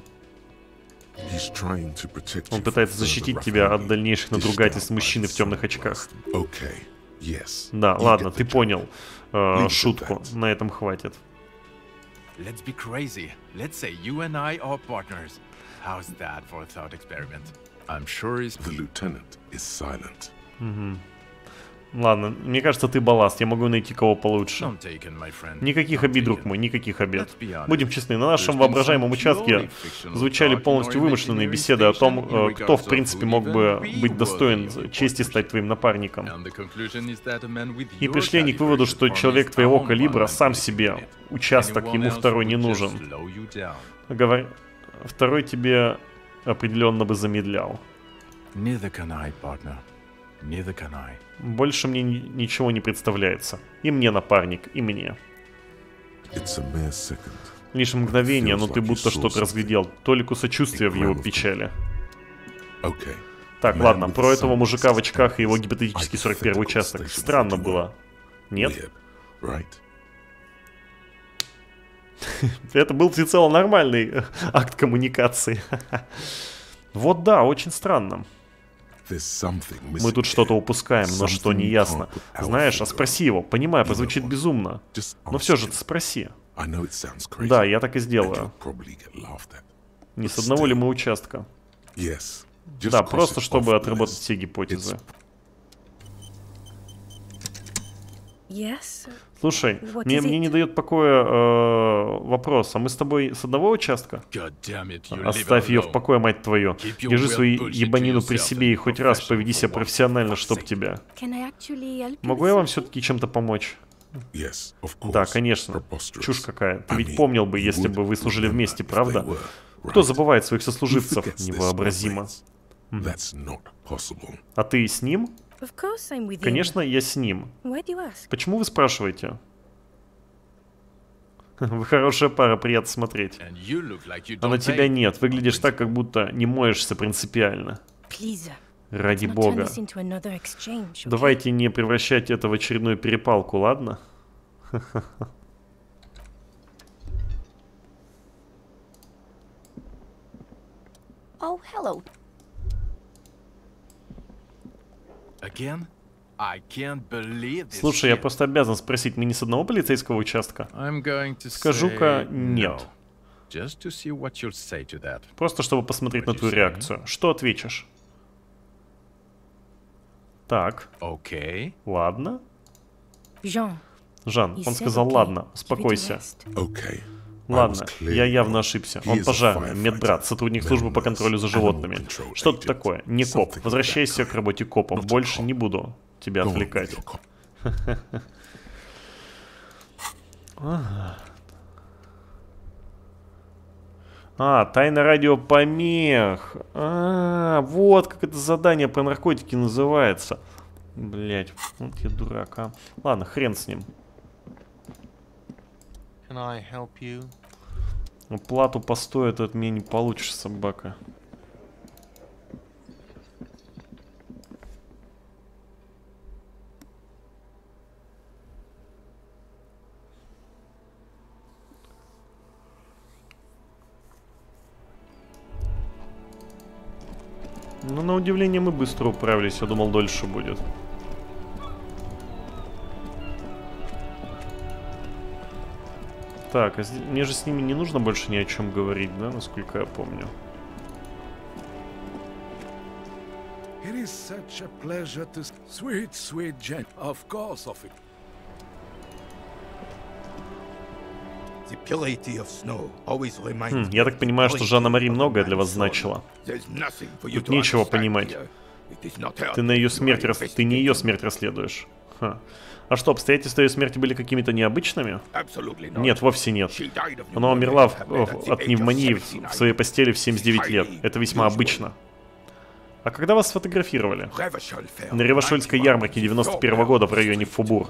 Он пытается защитить тебя от дальнейших надругательств мужчины в темных очках. Да, ладно, ты понял. Шутку. На этом хватит. Ладно, мне кажется, ты балласт. Я могу найти кого получше. Никаких обид, друг мой, никаких обид. Будем честны, на нашем воображаемом участке звучали полностью вымышленные беседы о том, кто в принципе мог бы быть достоин чести стать твоим напарником. И пришли они к выводу, что человек твоего калибра сам себе участок, ему второй не нужен. Второй тебе определенно бы замедлял. Больше мне ничего не представляется. И мне напарник, и мне. Лишь мгновение, но ты будто что-то разглядел. Толику сочувствия в его печали. Так, ладно, про этого мужика в очках и его гипотетический 41-й участок. Странно было. Нет? Это был всецело нормальный акт коммуникации. Вот да, очень странно. Мы тут что-то упускаем, но что не ясно. Знаешь, а спроси его. Понимаю, прозвучит безумно. Но все же ты спроси. Да, я так и сделаю. Не с одного ли мы участка? Да, просто чтобы отработать все гипотезы. Слушай, мне не дает покоя вопрос. А мы с тобой с одного участка? Оставь ее в покое, мать твою. Держи свою ебанину при себе и хоть раз поведи себя профессионально, чтоб тебя. Могу я вам все-таки чем-то помочь? Да, конечно. Чушь какая. Ты ведь помнил бы, если бы вы служили вместе, правда? Кто забывает своих сослуживцев? Невообразимо. А ты с ним? Конечно, я с ним. Почему вы спрашиваете? Вы хорошая пара, приятно смотреть. А на тебя нет. Выглядишь так, как будто не моешься принципиально. Ради бога. Давайте не превращать это в очередную перепалку, ладно? Слушай, я просто обязан спросить, мы не с одного полицейского участка? Скажу-ка нет. Просто чтобы посмотреть на твою реакцию. Что ответишь? Так. Ладно. Жан, он сказал ладно, успокойся. Ладно, я явно ошибся. Он пожарный, медбрат, сотрудник службы по контролю за животными. Что тут такое? Не коп. Возвращайся к работе копа. Больше не буду тебя отвлекать. Тайна радиопомех. Вот как это задание про наркотики называется. Блять, вот я дурак, а. Ладно, хрен с ним. Плату постою ты от меня не получишь, собака. Ну, на удивление, мы быстро управились. Я думал, дольше будет. Так, а мне же с ними не нужно больше ни о чем говорить, да, насколько я помню. Я так понимаю, что Жанна-Мари многое для вас значила. Тут нечего понимать. Ты не ее смерть расследуешь. А что, обстоятельства ее смерти были какими-то необычными? Нет, вовсе нет. Она умерла от пневмонии в своей постели в 79 лет. Это весьма обычно. А когда вас сфотографировали? На Ревашольской ярмарке 91-го года в районе Фубур.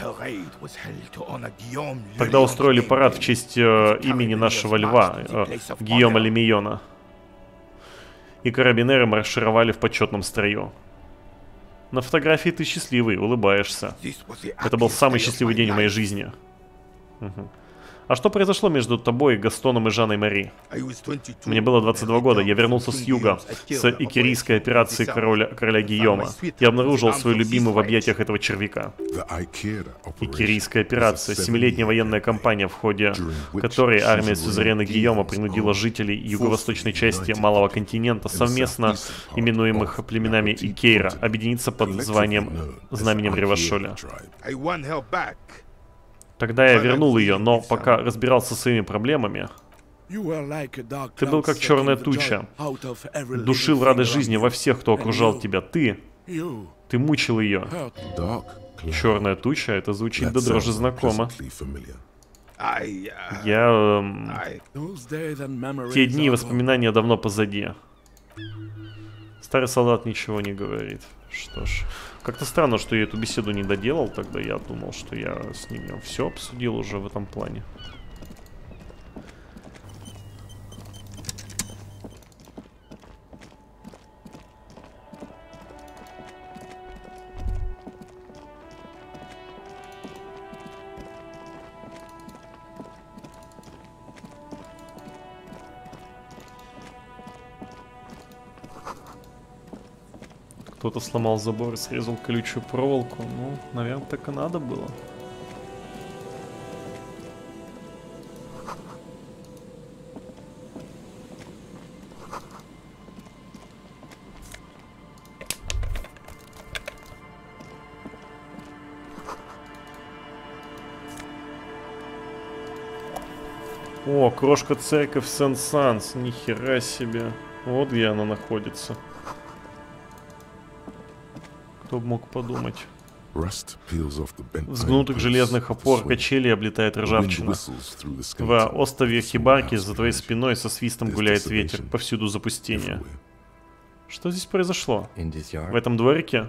Тогда устроили парад в честь имени нашего льва, Гийома Лемийона. И карабинеры маршировали в почетном строю. На фотографии ты счастливый, улыбаешься. Это был самый счастливый день в моей жизни. А что произошло между тобой, Гастоном и Жанной-Мари? Мне было 22 года, я вернулся с юга, с икерийской операции короля Гийома. Я обнаружил свою любимую в объятиях этого червяка. Икерийская операция, 7-летняя военная кампания, в ходе которой армия сюзерена Гийома принудила жителей юго-восточной части Малого континента, совместно именуемых племенами Икейра, объединиться под знаменем Ревашоля. Тогда я вернул ее, но пока разбирался со своими проблемами, ты был как черная туча, душил радость жизни во всех, кто окружал тебя. Ты мучил ее. Черная туча, это звучит до дрожи знакомо. Те дни и воспоминания давно позади. Старый солдат ничего не говорит. Что ж, как-то странно, что я эту беседу не доделал. Тогда я думал, что я с ними все обсудил уже в этом плане. Кто-то сломал забор и срезал колючую проволоку. Ну, наверное, так и надо было. О, крошка церковь Сен-Санс. Нихера себе. Вот где она находится. Кто бы мог подумать. С гнутых железных опор качелей облетает ржавчина. В остове хибарки за твоей спиной со свистом гуляет ветер. Повсюду запустение. Что здесь произошло? В этом дворике?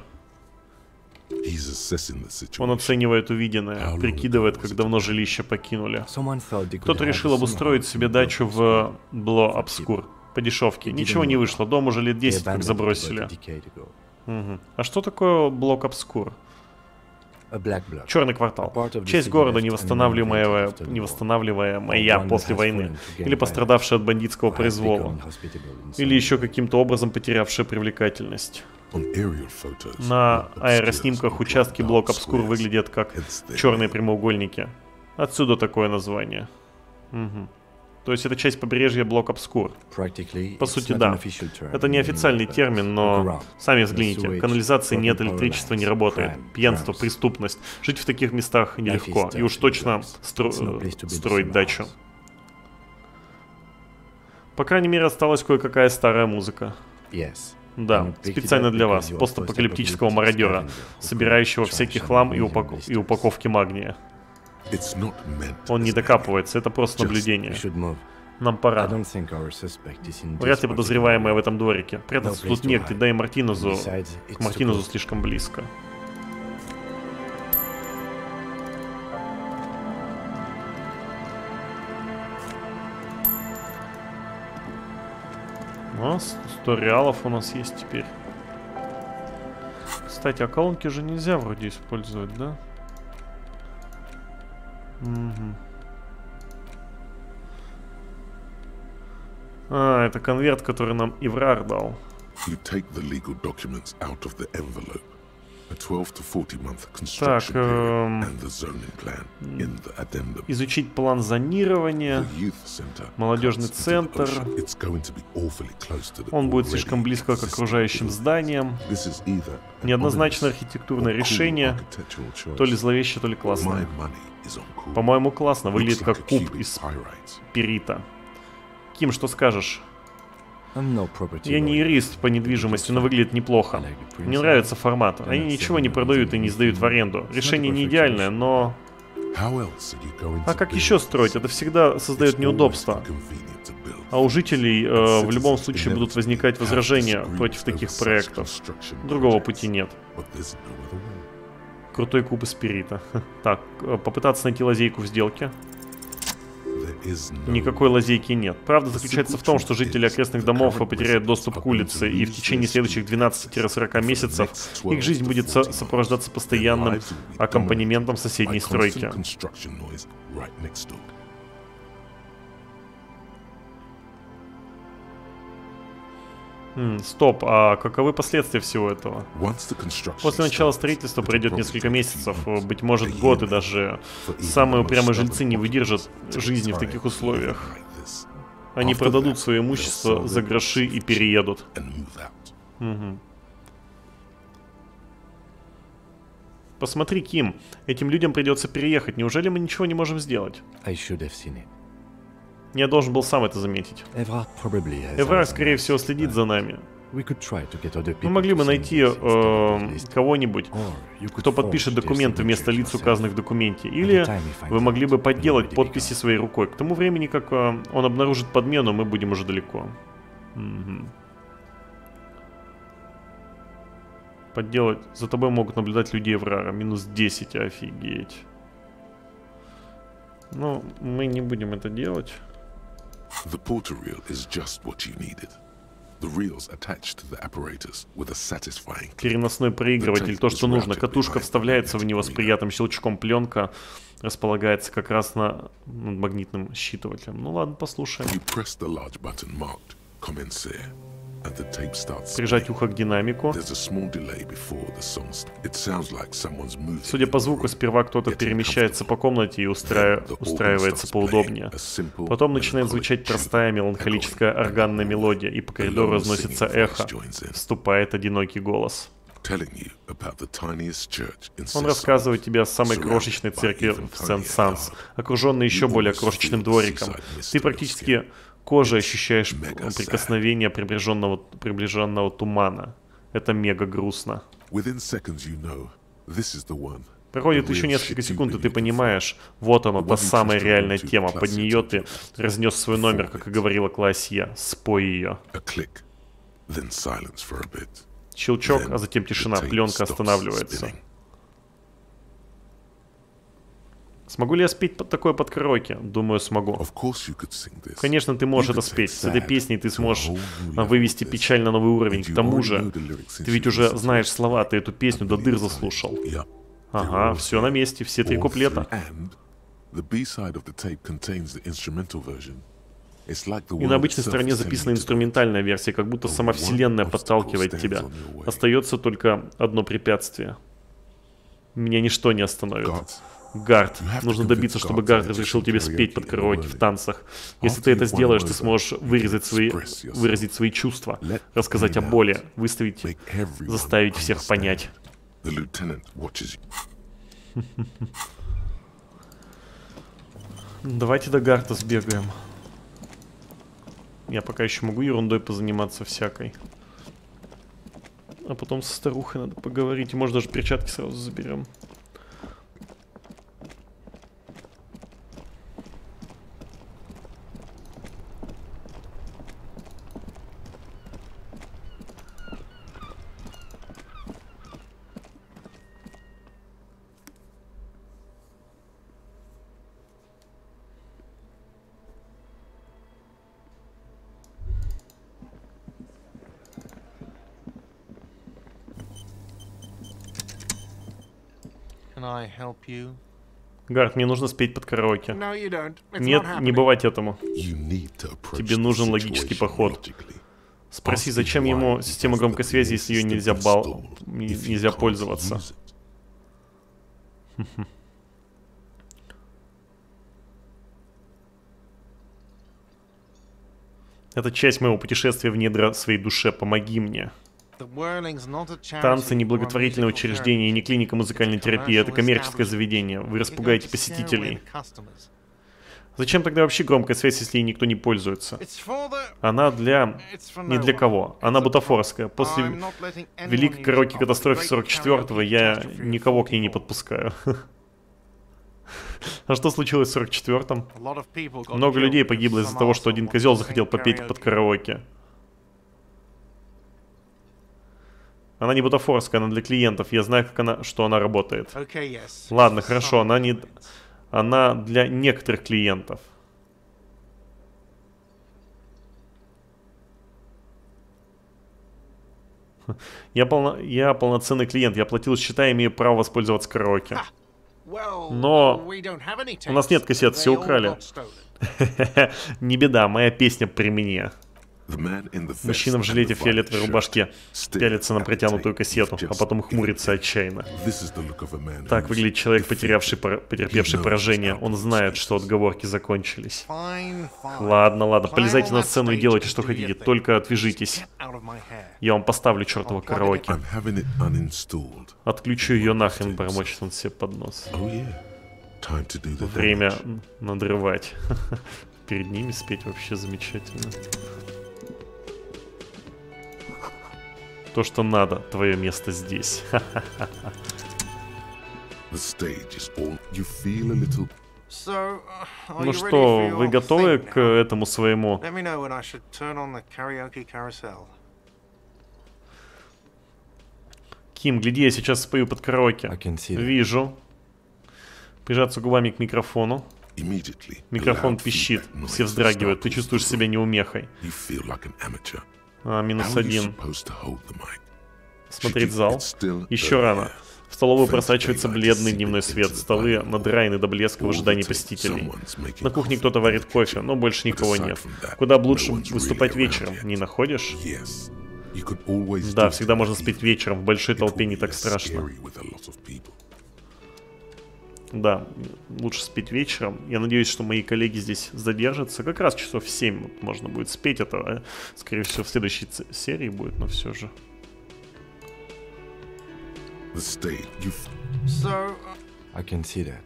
Он оценивает увиденное, прикидывает, как давно жилище покинули. Кто-то решил обустроить себе дачу в Бло-Обскур. По дешевке. Ничего не вышло, дом уже лет 10 как забросили. Угу. А что такое Блок-Обскур? Черный квартал. Часть города, невосстанавливаемая после войны. Или пострадавшая от бандитского произвола. Или еще каким-то образом потерявшая привлекательность. На аэроснимках участки Блок-Обскур выглядят как черные прямоугольники. Отсюда такое название. Угу. То есть это часть побережья Блок-Обскур. По сути, да. Это не официальный термин, но сами взгляните. Канализации нет, электричество не работает. Пьянство, преступность. Жить в таких местах нелегко. И уж точно строить дачу. По крайней мере, осталась кое-какая старая музыка. Да, специально для вас, постапокалиптического мародера, собирающего всякий хлам и упаковки магния. Он не докапывается, это просто наблюдение. Нам пора. Вряд ли подозреваемые в этом дворике. Прятаться тут негде, да и Мартинезу... К Мартинезу слишком близко. У нас 100 реалов у нас есть теперь. Кстати, а колонки же нельзя вроде использовать, да? Угу. А, это конверт, который нам Иврар дал. Так, изучить план зонирования, молодежный центр. Он будет слишком близко к окружающим зданиям. Неоднозначное архитектурное решение, то ли зловещее, то ли классное. По-моему, классно, выглядит как куб из пирита. Ким, что скажешь? Я не юрист по недвижимости, но выглядит неплохо. Мне нравится формат. Они ничего не продают и не сдают в аренду. Решение не идеальное, но... А как еще строить? Это всегда создает неудобства. А у жителей в любом случае будут возникать возражения против таких проектов. Другого пути нет. Крутой куб из пирита. Так, попытаться найти лазейку в сделке. Никакой лазейки нет. Правда заключается в том, что жители окрестных домов потеряют доступ к улице, и в течение следующих 12-40 месяцев их жизнь будет сопровождаться постоянным аккомпанементом соседней стройки. Стоп, а каковы последствия всего этого? После начала строительства пройдет несколько месяцев, быть может год, и даже самые упрямые жильцы не выдержат жизни в таких условиях. Они продадут свое имущество за гроши и переедут. Угу. Посмотри, Ким, этим людям придется переехать. Неужели мы ничего не можем сделать? Я должен был сам это заметить. Эврар, скорее всего, следит за нами. Мы могли бы найти кого-нибудь, кто подпишет документы вместо лиц, указанных в документе. Или вы могли бы подделать подписи своей рукой. К тому времени, как он обнаружит подмену, мы будем уже далеко. Угу. Подделать. За тобой могут наблюдать люди Эврара. Минус 10, офигеть. Ну, мы не будем это делать.
The porter reel is just what you needed. The reels attached to the apparatus with a satisfying click.
Переносной проигрыватель, то, что нужно. Катушка вставляется в него с приятным щелчком, пленка располагается как раз над магнитным считывателем. Ну ладно, послушаем. Прижать ухо к динамику. Судя по звуку, сперва кто-то перемещается по комнате и устраивается поудобнее. Потом начинает звучать простая меланхолическая органная мелодия, и по коридору разносится эхо. Вступает одинокий голос. Он рассказывает тебе о самой крошечной церкви в Сент-Санс, окруженной еще более крошечным двориком. Ты практически кожей ощущаешь прикосновение приближенного тумана. Это мега грустно. Проходит еще несколько секунд, и ты понимаешь, вот она, та самая реальная тема. Под нее ты разнес свой номер, как и говорила Классия. Спой ее. Щелчок, а затем тишина. Пленка останавливается. Смогу ли я спеть такое под караоке? Думаю, смогу. Конечно, ты можешь это спеть. С этой песней ты сможешь вывести печаль на новый уровень. К тому же, ты ведь уже знаешь слова, ты эту песню до дыр заслушал. Ага, все на месте, все 3 куплета. И на обычной стороне записана инструментальная версия, как будто сама вселенная подталкивает тебя. Остается только одно препятствие. Меня ничто не остановит. Гард. Нужно добиться, чтобы Гард разрешил тебе спеть под караоке в танцах. Если ты это сделаешь, ты сможешь выразить свои чувства, рассказать о боли, заставить всех понять. Давайте до Гарта сбегаем. Я пока еще могу ерундой позаниматься всякой. А потом со старухой надо поговорить. И может даже перчатки сразу заберем. Гард, мне нужно спеть под караоке. Нет, не бывать этому. Тебе нужен логический подход. Спроси, зачем ему система громкой связи, если ее нельзя пользоваться. Это часть моего путешествия в недра своей душе. Помоги мне. Танцы — не благотворительное учреждение и не клиника музыкальной терапии, это коммерческое заведение. Вы распугаете посетителей. Зачем тогда вообще громкая связь, если ей никто не пользуется? Она для... не для кого. Она бутафорская. После великой караоке катастрофы 44-го я никого к ней не подпускаю. А что случилось в 44-м? Много людей погибло из-за того, что один козел захотел попеть под караоке. Она не бутафорская, она для клиентов. Я знаю, что она работает. Ладно, хорошо, она для некоторых клиентов. Я полноценный клиент. Я платил счета и имею право воспользоваться караоке. Но у нас нет кассет, все украли. Не беда, моя песня при мне. Мужчина в жилете фиолетовой рубашке пялится на протянутую кассету, а потом хмурится отчаянно. Так выглядит человек, потерпевший поражение. Он знает, что отговорки закончились. Ладно, ладно, полезайте на сцену и делайте, что хотите, только отвяжитесь. Я вам поставлю чертово караоке. Отключу ее нахрен, бормочет он себе под нос. Время надрывать. Перед ними спеть вообще замечательно. То, что надо, твое место здесь. Ну что, вы готовы к этому своему? Ким, гляди, я сейчас спою под караоке. Вижу. Прижаться губами к микрофону. Микрофон пищит, все вздрагивают, ты чувствуешь себя неумехой. -1. Смотреть зал. Еще рано. В столовую просачивается бледный дневной свет. Столы надраены до блеска в ожидании посетителей. На кухне кто-то варит кофе, но больше никого нет. Куда бы лучше выступать вечером, не находишь? Да, всегда можно спеть вечером, в большой толпе не так страшно. Да, лучше спеть вечером. Я надеюсь, что мои коллеги здесь задержатся. Как раз часов в 7 можно будет спеть. Это, скорее всего, в следующей серии будет, но все же.
I can see that.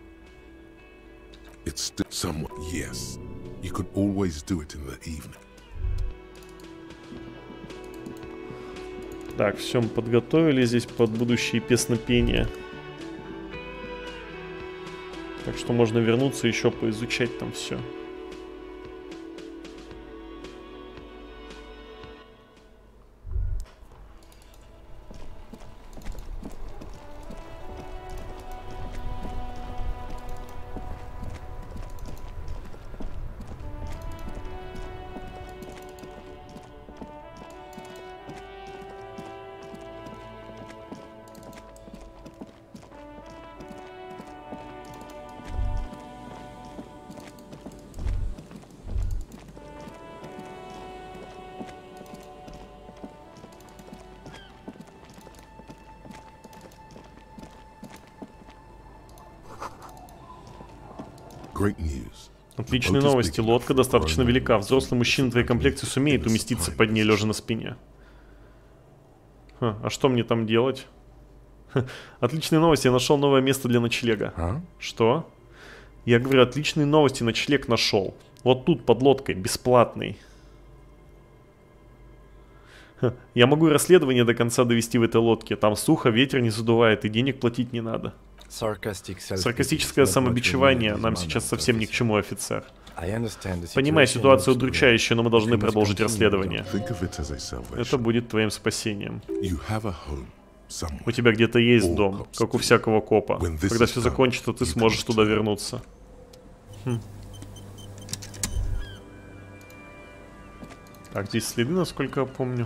It's still somewhat, yes. You could always do it in the evening.
Так, все мы подготовили здесь под будущие песнопения. Так что можно вернуться еще поизучать там все. Отличные новости. Лодка достаточно велика. Взрослый мужчина твоей комплекции сумеет уместиться под ней, лежа на спине. А что мне там делать? Отличные новости. Я нашел новое место для ночлега. Что? Я говорю, отличные новости. Ночлег нашел. Вот тут, под лодкой. Бесплатный. Я могу расследование до конца довести в этой лодке. Там сухо, ветер не задувает и денег платить не надо. Саркастическое самобичевание нам сейчас совсем ни к чему, офицер. Понимаю, ситуация удручающая, но мы должны продолжить расследование. Это будет твоим спасением. У тебя где-то есть дом, как у всякого копа. Когда все закончится, ты сможешь туда вернуться. Так, здесь следы, насколько я помню.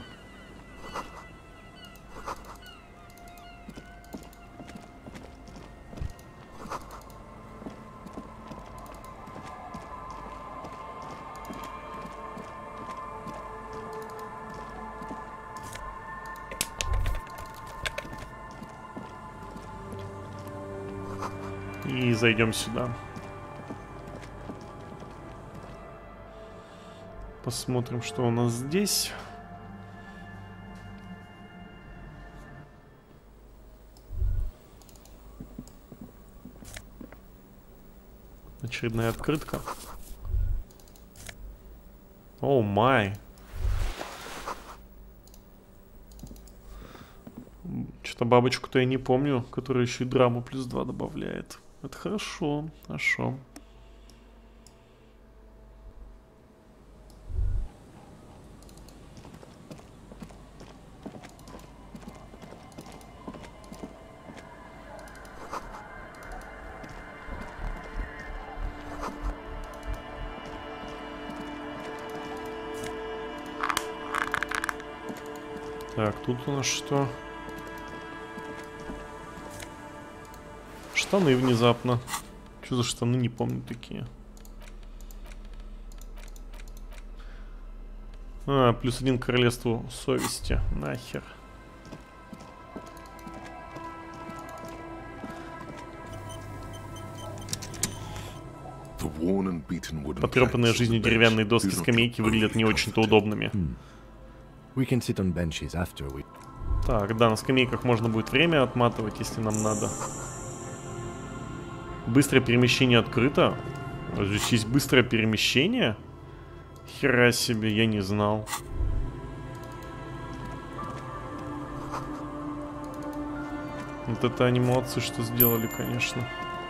И зайдем сюда. Посмотрим, что у нас здесь. Очередная открытка. О май. Что-то бабочку-то я не помню, которая еще и драму +2 добавляет. Это хорошо, хорошо. Так, тут у нас что? Штаны внезапно. Что за штаны, не помню такие. А, +1 к королевству совести. Нахер. Потрепанные жизнью деревянные доски скамейки выглядят не очень-то удобными. Так, да, на скамейках можно будет время отматывать, если нам надо. Быстрое перемещение открыто? Здесь есть быстрое перемещение? Хера себе, я не знал. Вот это они молодцы, что сделали, конечно.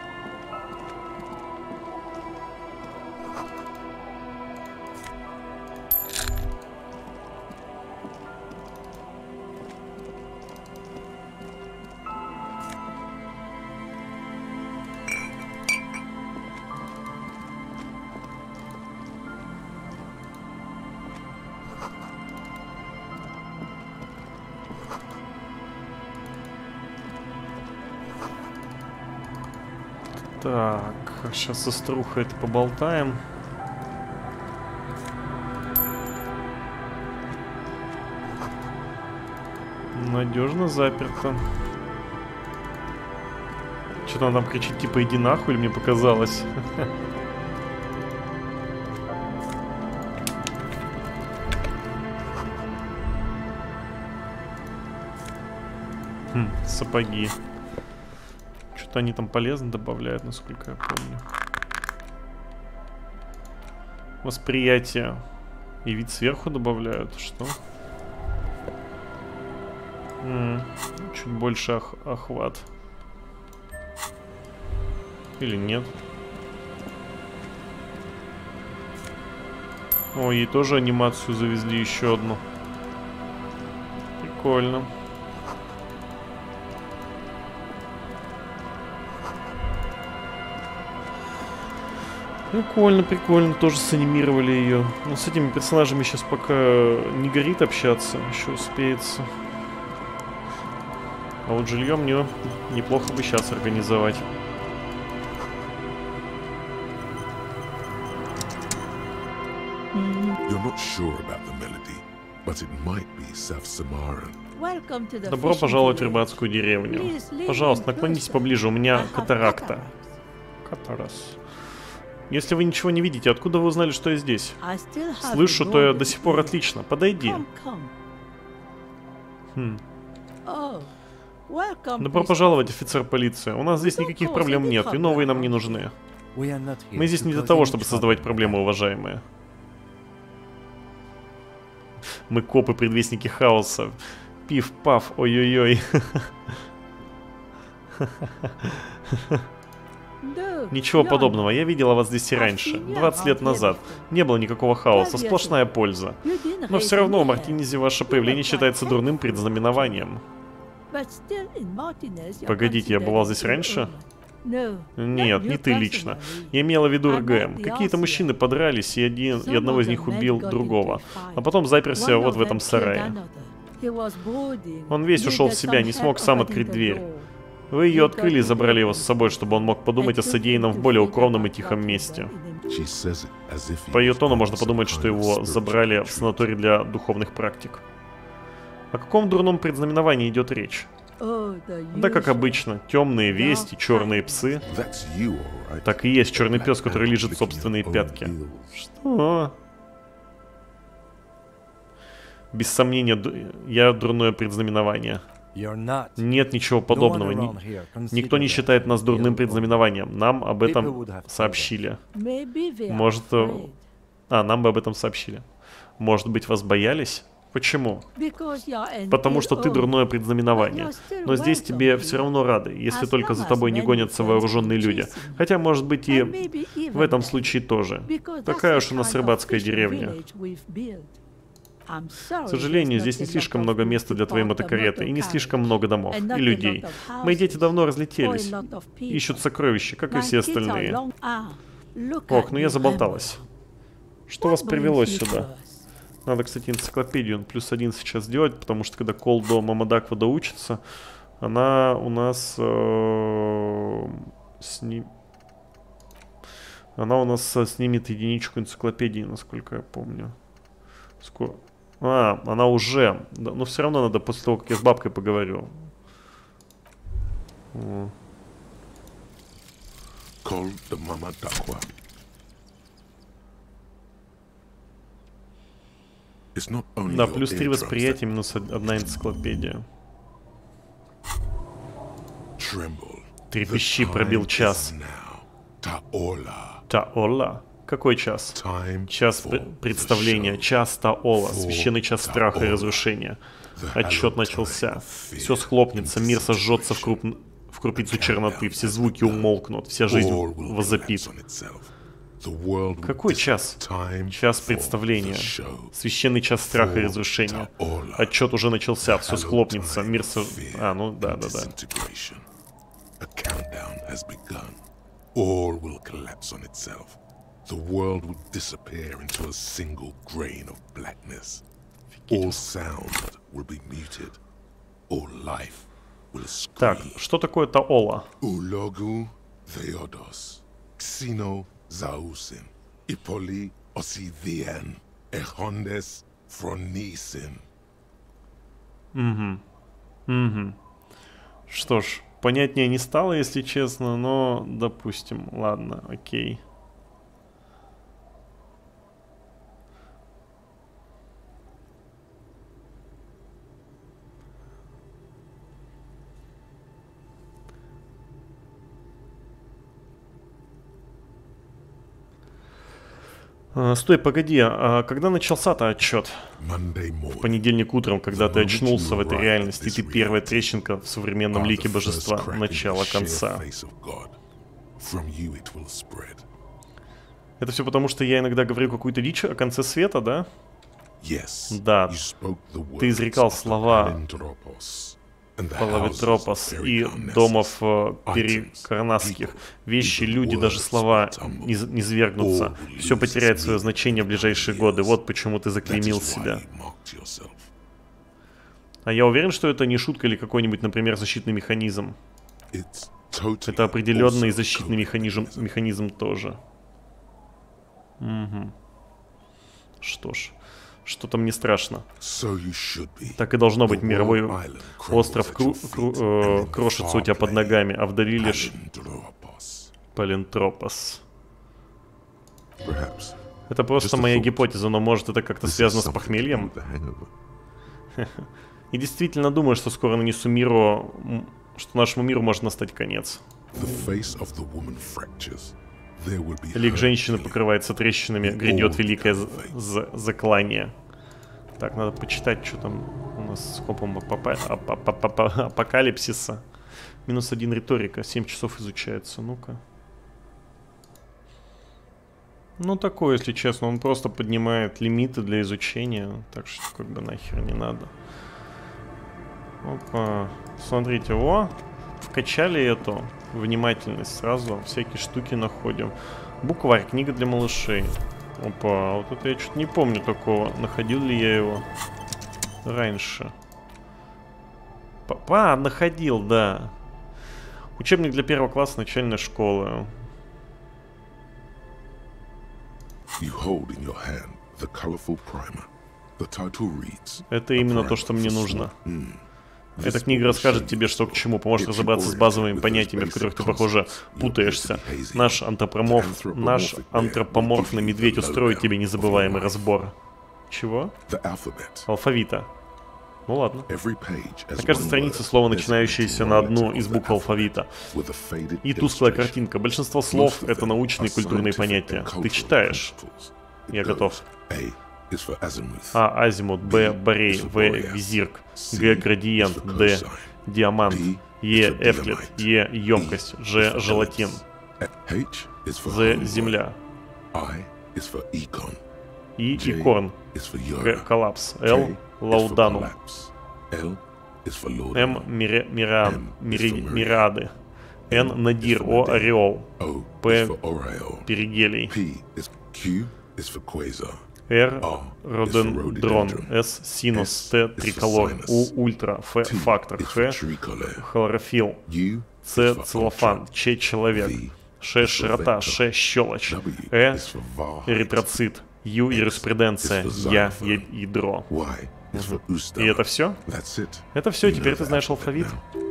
Так, сейчас со струхой это поболтаем. Надежно заперто. Что-то он там кричит, типа, иди нахуй, или мне показалось? Сапоги. Что-то они там полезно добавляют, насколько я помню. Восприятие. И вид сверху добавляют. Что? Чуть больше охват. Или нет? Ой, ей тоже анимацию завезли, еще одну. Прикольно. Прикольно, прикольно, тоже санимировали ее. Но с этими персонажами сейчас пока не горит общаться, еще успеется. А вот жилье мне неплохо бы сейчас организовать. Добро пожаловать в рыбацкую деревню. Пожалуйста, наклонитесь поближе, у меня катаракта. Катарас. Если вы ничего не видите, откуда вы узнали, что я здесь? Слышу, то я до сих пор отлично. Подойди. Добро пожаловать, офицер полиции. У нас здесь никаких проблем нет, и новые нам не нужны. Мы здесь не для того, чтобы создавать проблемы, уважаемые. Мы копы, предвестники хаоса. Пиф-паф, ой-ой-ой. Ничего подобного, я видела вас здесь и раньше, 20 лет назад. Не было никакого хаоса, сплошная польза. Но все равно в Мартинезе ваше появление считается дурным предзнаменованием. Погодите, я бывал здесь раньше? Нет, не ты лично. Я имела в виду РГМ. Какие-то мужчины подрались, и одного из них убил другого. А потом заперся вот в этом сарае. Он весь ушел в себя, не смог сам открыть дверь. Вы ее открыли и забрали его с собой, чтобы он мог подумать о содеянном в более укромном и тихом месте. По ее тону можно подумать, что его забрали в санаторий для духовных практик. О каком дурном предзнаменовании идет речь? Да, как обычно, темные вести, черные псы. Так и есть черный пес, который лижет собственные пятки. Что? Без сомнения, я дурное предзнаменование. Нет ничего подобного. Никто не считает нас дурным предзнаменованием. Нам об этом сообщили. Может... нам бы об этом сообщили. Может быть, вас боялись? Почему? Потому что ты дурное предзнаменование. Но здесь тебе все равно рады, если только за тобой не гонятся вооруженные люди. Хотя, может быть, и в этом случае тоже. Такая уж у нас рыбацкая деревня. К сожалению, здесь не слишком много места для твоей мотокареты, и не слишком много домов, и людей. Мои дети давно разлетелись. Ищут сокровища, как и все остальные. Ох, ну я заболталась. Что вас привело сюда? Надо, кстати, энциклопедию +1 сейчас сделать, потому что когда Колдо Мамадаква доучится, она у нас снимет единичку энциклопедии, насколько я помню. Скоро. Она уже. Но все равно надо после того, как я с бабкой поговорю. Да, +3 восприятия, -1 энциклопедия. Трепещи, пробил час. Таола? Какой час? Час представления, час Таола, священный час страха и разрушения. Отчет начался. Все схлопнется, мир сожжется в крупицу черноты, все звуки умолкнут, вся жизнь возопит. Какой час? Час представления. Священный час страха и разрушения. Отчет уже начался, все схлопнется, мир ну да-да-да.
The world will disappear into a single grain of blackness. All sound will be muted. All life will scream.
Так, что такое Таола?
Ulogu Theodos, Xino Zausin, Ipoli Osithian, Echondes Fronisin.
Что ж, понятнее не стало, если честно, но допустим, ладно, окей. Стой, погоди, а когда начался-то отчет? В понедельник утром, когда ты очнулся в этой реальности, ты первая трещинка в современном лике божества, начало конца. Это все потому, что я иногда говорю какую-то дичь о конце света, да? Да, ты изрекал слова Палаветропос и домов перикарнасских. Вещи, люди, даже слова не свергнутся. Все потеряет свое значение в ближайшие годы. Вот почему ты заклеймил себя. А я уверен, что это не шутка или какой-нибудь, например, защитный механизм. Это определенный защитный механизм тоже. Угу. Что ж. Что-то мне страшно. Так и должно быть. Мировой остров крошится у тебя под ногами, а вдали лишь Палентропос. Это просто моя гипотеза, но может это как-то связано с похмельем? И действительно думаю, что скоро нанесу миру, что нашему миру может настать конец. Лик женщины покрывается трещинами, грядет великое заклание. Так, надо почитать, что там у нас с скопом апокалипсиса. -1 риторика, 7 часов изучается, ну-ка. Ну, такое, если честно, он просто поднимает лимиты для изучения, так что как бы нахер не надо. Опа, смотрите, вкачали эту внимательность сразу, всякие штуки находим. Букварь, книга для малышей. Опа, вот это я что-то не помню такого, находил ли я его раньше. Находил, да. Учебник для 1 класса начальной школы. Это именно то, что мне нужно. Эта книга расскажет тебе, что к чему, поможет разобраться с базовыми понятиями, в которых ты, похоже, путаешься. Наш антропоморфный медведь устроит тебе незабываемый разбор. Чего? Алфавита. Ну ладно. На каждой странице слово, начинающееся на одну из букв алфавита. И тусклая картинка. Большинство слов — это научные и культурные понятия. Ты читаешь. Я готов. А. Азимут. Б. Борей. В. Визирк. Г. Градиент. Д. Диамант. Е. Эвклид. Е. Емкость. Ж. Желатин. З. Земля. И. Икорн. Г. Коллапс. Л. Лауданум. М. Мириады. Н. Надир. О. Ореол. П. Перигелий. Р. Родендрон. С. Синус. Т. Триколор. У. Ультра. Ф. Фактор. Х. Хлорофилл. Ц. Целлофан. Ч. Человек. Ш. Широта. Ш. Щелочь. Э. Эритроцит. Ю. Юриспруденция. Я. Ядро. И это все? Это все, теперь ты знаешь алфавит.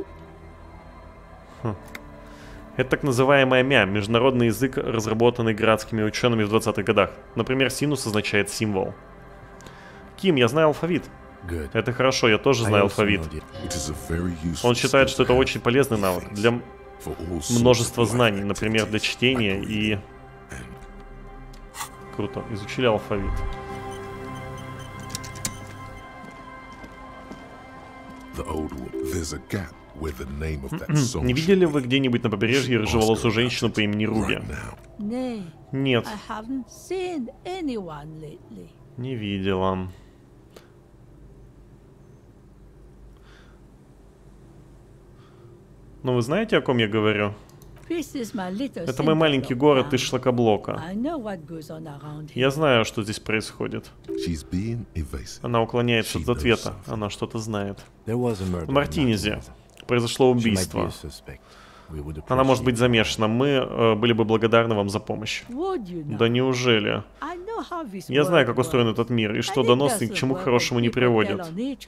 Это так называемая МЯ, международный язык, разработанный градскими учеными в 20-х годах. Например, синус означает символ. Ким, я знаю алфавит. Это хорошо, я тоже знаю алфавит. Он считает, что это очень полезный навык для множества знаний, например, для чтения и... Круто, изучили алфавит. Не видели вы где-нибудь на побережье рыжеволосую женщину по имени Руби? Нет. Не видела. Но вы знаете, о ком я говорю? Это мой маленький город из шлакоблока. Я знаю, что здесь происходит. Она уклоняется от ответа. Она что-то знает. В Мартинезе произошло убийство. Она может быть замешана. Мы были бы благодарны вам за помощь. Да неужели? Я знаю, как устроен этот мир, и что доносы ни к чему хорошему не приводят.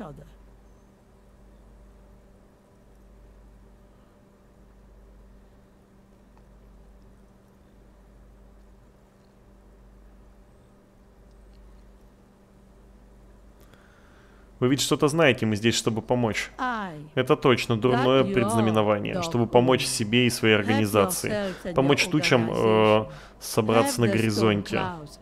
Вы ведь что-то знаете, мы здесь, чтобы помочь. Это точно дурное предзнаменование, чтобы помочь себе и своей организации. Помочь тучам собраться на горизонте.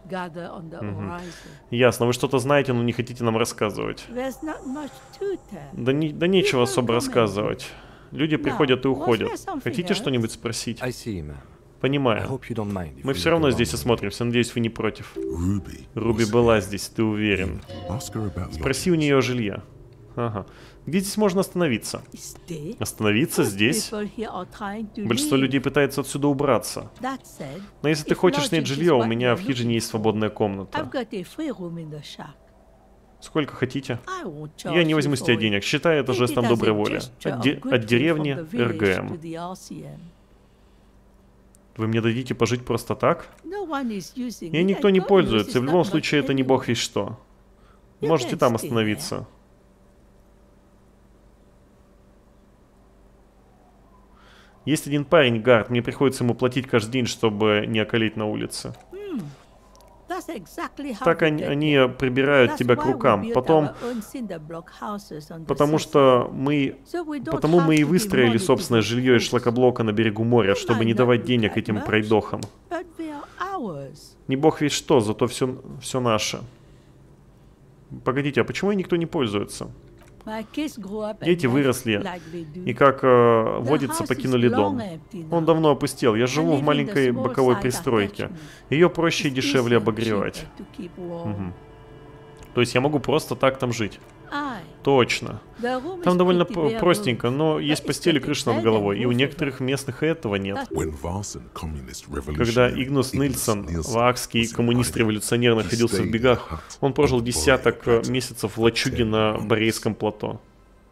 Ясно, вы что-то знаете, но не хотите нам рассказывать. Да нечего особо рассказывать. Люди приходят и уходят. Хотите что-нибудь спросить? Понимаю. Мы все равно здесь осмотримся. Надеюсь, вы не против. Руби была здесь, ты уверен? Спроси у нее о жилье. Ага. Где здесь можно остановиться? Остановиться здесь? Большинство людей пытается отсюда убраться. Но если ты хочешь снять жилье, у меня в хижине есть свободная комната. Сколько хотите? Я не возьму с тебя денег. Считай это жестом доброй воли. От деревни РГМ. Вы мне дадите пожить просто так? И никто не пользуется, и в любом случае это не бог весть что. Можете там остановиться. Есть один парень, Гард, мне приходится ему платить каждый день, чтобы не околеть на улице. Так они прибирают тебя к рукам. Потому мы и выстроили собственное жилье из шлакоблока на берегу моря, чтобы не давать денег этим пройдохам. Не бог весть что, зато все наше. Погодите, а почему никто не пользуется? Дети выросли и, как водится, покинули дом. Он давно опустел. Я живу в маленькой боковой пристройке. Ее проще и дешевле обогревать. Угу. То есть я могу просто так там жить. Точно. Там довольно простенько, но есть постель и крыша над головой, и у некоторых местных и этого нет. Когда Игнус Нильсон, ваагский коммунист-революционер, находился в бегах, он прожил десяток месяцев в лачуге на Борейском плато.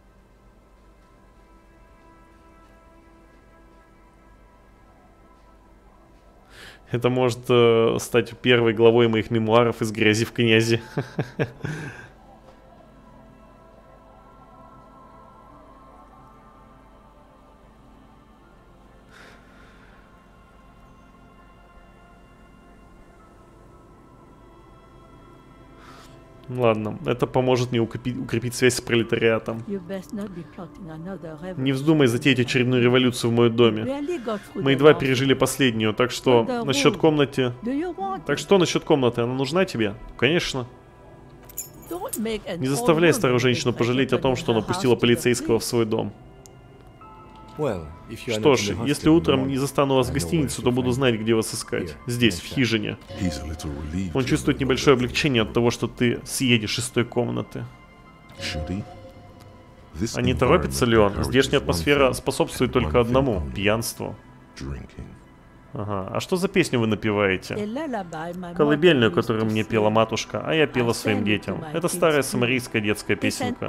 Это может стать первой главой моих мемуаров «Из грязи в князи». Ладно, это поможет мне укрепить связь с пролетариатом. Не вздумай затеять очередную революцию в моем доме. Мы едва пережили последнюю, так что насчет комнаты... Она нужна тебе? Конечно. Не заставляй старую женщину пожалеть о том, что она пустила полицейского в свой дом. Что ж, если утром не застану вас в гостинице, то буду знать, где вас искать. Здесь, в хижине. Он чувствует небольшое облегчение от того, что ты съедешь из той комнаты. А не торопится ли он? Здешняя атмосфера способствует только одному — пьянству. Ага, а что за песню вы напеваете? Колыбельную, которую мне пела матушка, а я пела своим детям. Это старая самарийская детская песенка.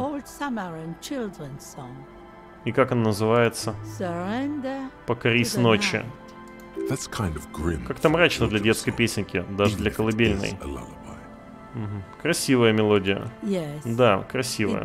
И как она называется? «Покорись ночи». Как-то мрачно для детской песенки, даже для колыбельной. Угу. Красивая мелодия. Да, красивая.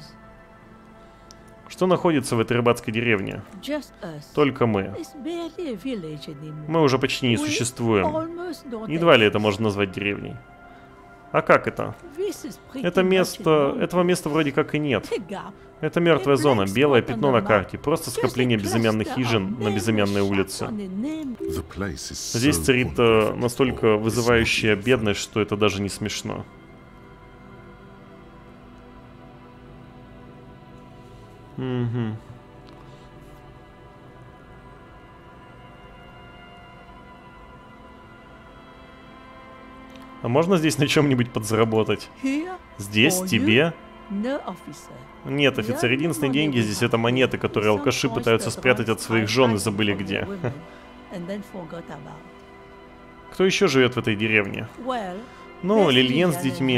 Что находится в этой рыбацкой деревне? Только мы. Мы уже почти не существуем. Едва ли это можно назвать деревней. А как это? Этого места вроде как и нет. Это мертвая зона, белое пятно на карте, просто скопление безымянных хижин на безымянной улице. Здесь царит настолько вызывающая бедность, что это даже не смешно. Угу. А можно здесь на чем-нибудь подзаработать? Здесь, тебе? Нет, офицер, единственные деньги здесь — это монеты, которые алкаши пытаются спрятать от своих жен и забыли где. Кто еще живет в этой деревне? Ну, Лильен с детьми.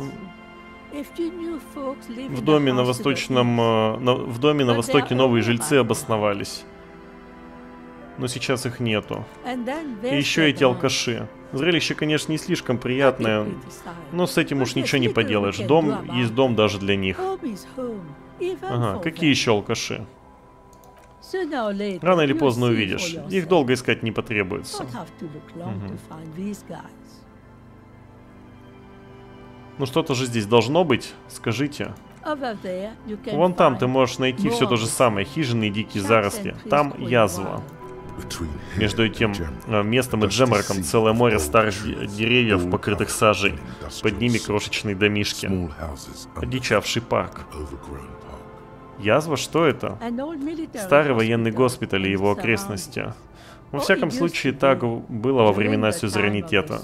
В доме на востоке новые жильцы обосновались. Но сейчас их нету. И еще эти алкаши. Зрелище, конечно, не слишком приятное, но с этим уж ничего не поделаешь. Дом есть дом даже для них. Ага, какие еще алкаши? Рано или поздно увидишь. Их долго искать не потребуется. Угу. Ну что-то же здесь должно быть, скажите. Вон там ты можешь найти все то же самое, хижины и дикие заросли. Там язва. Между этим местом и Джемраком целое море старых деревьев, покрытых сажей. Под ними крошечные домишки. Одичавший парк. Язва, что это? Старый военный госпиталь и его окрестности. Во всяком случае, так было во времена сюзеренитета.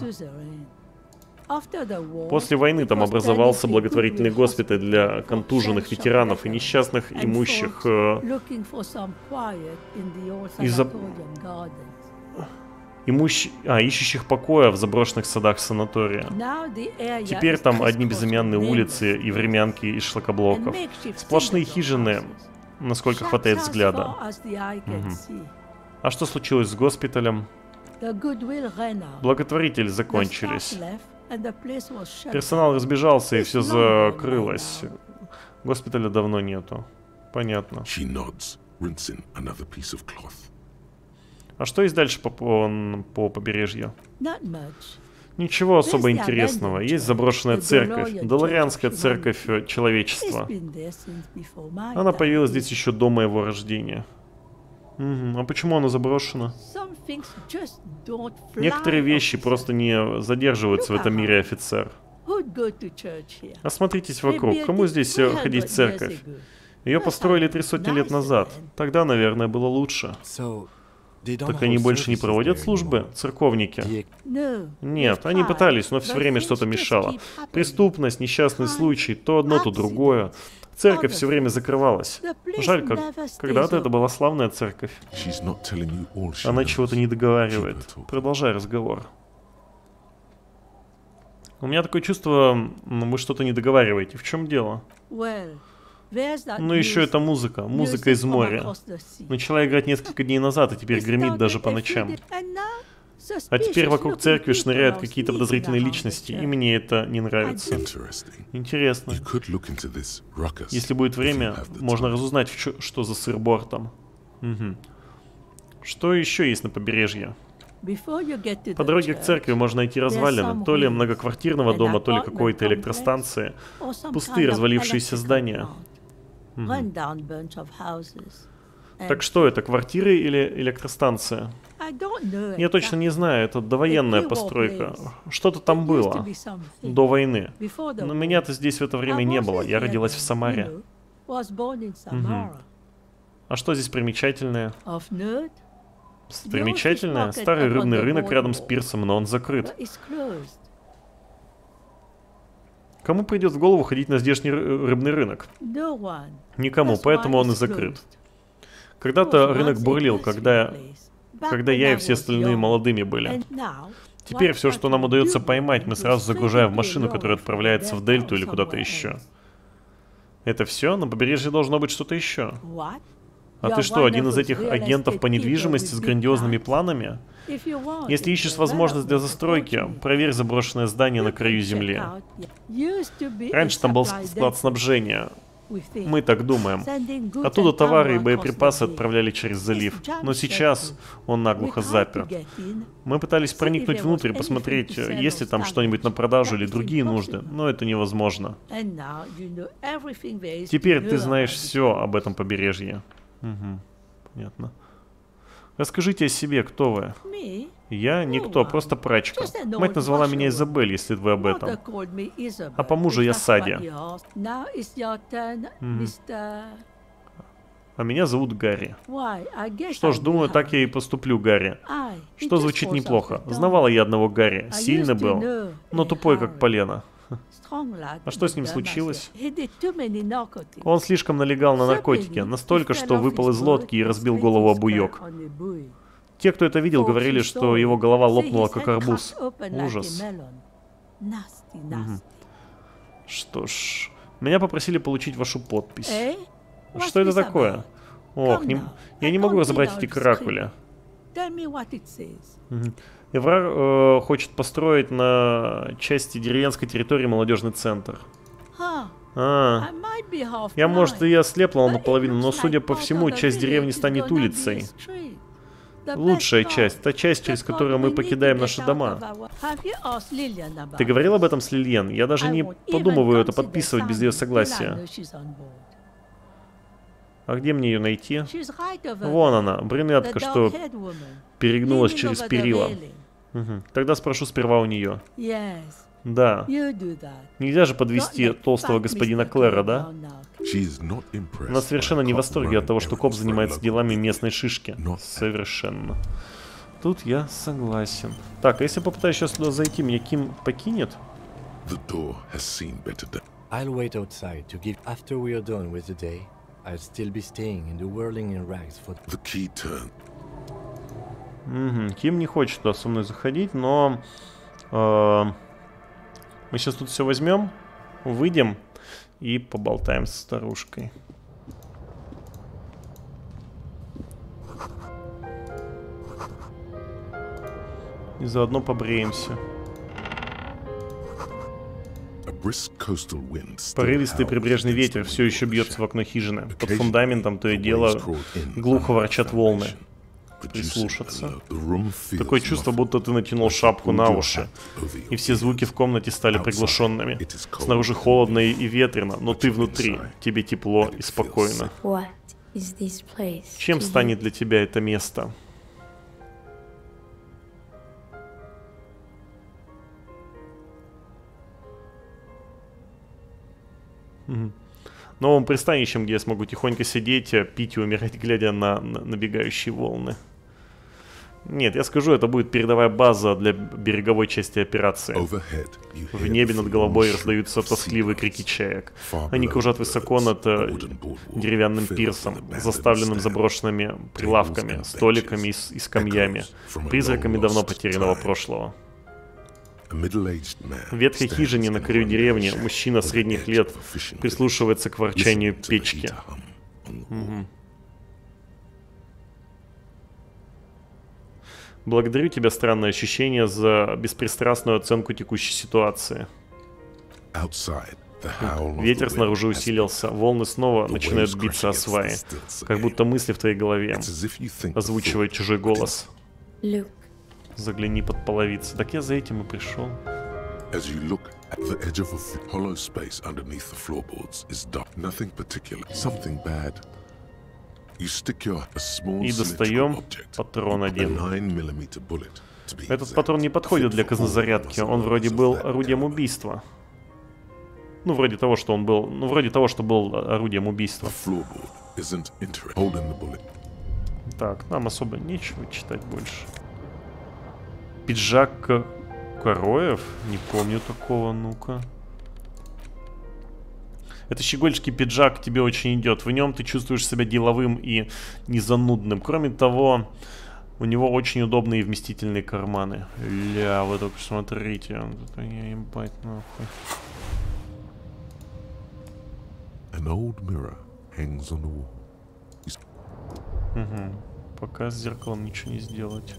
После войны там образовался благотворительный госпиталь для контуженных ветеранов и несчастных имущих ищущих покоя в заброшенных садах санатория. Теперь там одни безымянные улицы и времянки из шлакоблоков. Сплошные хижины, насколько хватает взгляда. Угу. А что случилось с госпиталем? Благотворители закончились. Персонал разбежался, и все закрылось. Госпиталя давно нету. Понятно. А что есть дальше по побережью? Ничего особо интересного. Есть заброшенная церковь. Доларианская церковь человечества. Она появилась здесь еще до моего рождения. А почему она заброшена? Некоторые вещи просто не задерживаются в этом мире, офицер. Осмотритесь вокруг. Кому здесь ходить в церковь? Ее построили 300 лет назад. Тогда, наверное, было лучше. Так они больше не проводят службы, церковники? Нет, они пытались, но все время что-то мешало. Преступность, несчастный случай, то одно, то другое. Церковь все время закрывалась. Жаль, когда-то это была славная церковь. Она чего-то не договаривает. Продолжай разговор. У меня такое чувство, вы что-то не договариваете. В чем дело? Ну еще это музыка. Музыка из моря. Начала играть несколько дней назад, и теперь гремит даже по ночам. А теперь вокруг церкви шныряют какие-то подозрительные личности, и мне это не нравится. Интересно. Если будет время, можно разузнать, что за сыр-бор там. Угу. Что еще есть на побережье? По дороге к церкви можно найти развалины, то ли многоквартирного дома, то ли какой-то электростанции. Пустые развалившиеся здания. Так что это, квартиры или электростанция? Я точно не знаю, это довоенная постройка. Что-то там было. До войны. Но меня-то здесь в это время не было. Я родилась в Самаре. А что здесь примечательное? Примечательное? Старый рыбный рынок рядом с пирсом, но он закрыт. Кому придет в голову ходить на здешний рыбный рынок? Никому, поэтому он и закрыт. Когда-то рынок бурлил, когда я и все остальные молодыми были. Теперь все, что нам удается поймать, мы сразу загружаем в машину, которая отправляется в Дельту или куда-то еще. Это все? На побережье должно быть что-то еще. А ты что, один из этих агентов по недвижимости с грандиозными планами? Если ищешь возможность для застройки, проверь заброшенное здание на краю земли. Раньше там был склад снабжения. Мы так думаем. Оттуда товары и боеприпасы отправляли через залив. Но сейчас он наглухо заперт. Мы пытались проникнуть внутрь и посмотреть, есть ли там что-нибудь на продажу или другие нужды, но это невозможно. Теперь ты знаешь все об этом побережье. Угу, понятно. Расскажите о себе, кто вы? Я никто, просто прачка. Мать назвала меня Изабель, если вы об этом. А по мужу я Садия. А меня зовут Гарри. Что ж, думаю, так я и поступлю, Гарри. Что звучит неплохо. Знавала я одного Гарри. Сильный был, но тупой, как полено. А что с ним случилось? Он слишком налегал на наркотики, настолько, что выпал из лодки и разбил голову об буёк. Те, кто это видел, говорили, что его голова лопнула, как арбуз. Ужас. Что ж, меня попросили получить вашу подпись. Что это такое? Ох, я не могу разобрать эти каракули. Эврар хочет построить на части деревенской территории молодежный центр. Я, может, и ослепла наполовину, но, судя по всему, часть деревни станет улицей. Лучшая часть, та часть, через которую мы покидаем наши дома. Ты говорил об этом с Лильен? Я даже не подумываю это подписывать без ее согласия. А где мне ее найти? Вон она, брюнетка, что перегнулась через перила. Угу. Тогда спрошу сперва у нее. Да. Нельзя же подвести толстого господина Клэра, да? Она совершенно не в восторге от того, что коп занимается делами местной шишки. Совершенно. Тут я согласен. Так, а если попытаюсь сейчас сюда зайти, меня Ким покинет? Угу. Ким не хочет туда со мной заходить, но мы сейчас тут все возьмем, выйдем и поболтаем с старушкой. И заодно побреемся. Порывистый прибрежный ветер все еще бьется в окно хижины. Под фундаментом то и дело глухо ворчат волны. Прислушаться. Такое чувство, будто ты натянул шапку на уши, и все звуки в комнате стали приглушенными. Снаружи холодно и ветрено, но ты внутри. Тебе тепло и спокойно. Чем станет для тебя это место? Новым пристанищем, где я смогу тихонько сидеть, пить и умирать, глядя на набегающие волны. Нет, я скажу, это будет передовая база для береговой части операции. В небе над головой раздаются тоскливые крики чаек. Они кружат высоко над деревянным пирсом, заставленным заброшенными прилавками, столиками и скамьями, призраками давно потерянного прошлого. В ветхой хижине на краю деревни мужчина средних лет прислушивается к ворчанию печки. Благодарю тебя, странное ощущение, за беспристрастную оценку текущей ситуации. Ветер снаружи усилился, волны снова начинают биться о сваи, как будто мысли в твоей голове, озвучивает чужой голос. Загляни под половицы. Так я за этим и пришел. И достаем патрон один. Этот патрон не подходит для казнозарядки. Он вроде был орудием убийства. Ну, вроде того, что он был... Ну, вроде того, что был орудием убийства. Так, нам особо нечего читать больше. Пиджак Короев? Не помню такого, ну-ка. Это щегольский пиджак тебе очень идет. В нем ты чувствуешь себя деловым и незанудным. Кроме того, у него очень удобные и вместительные карманы. Ля, вы только смотрите. Это я ебать нахуй. Угу. Пока с зеркалом ничего не сделать.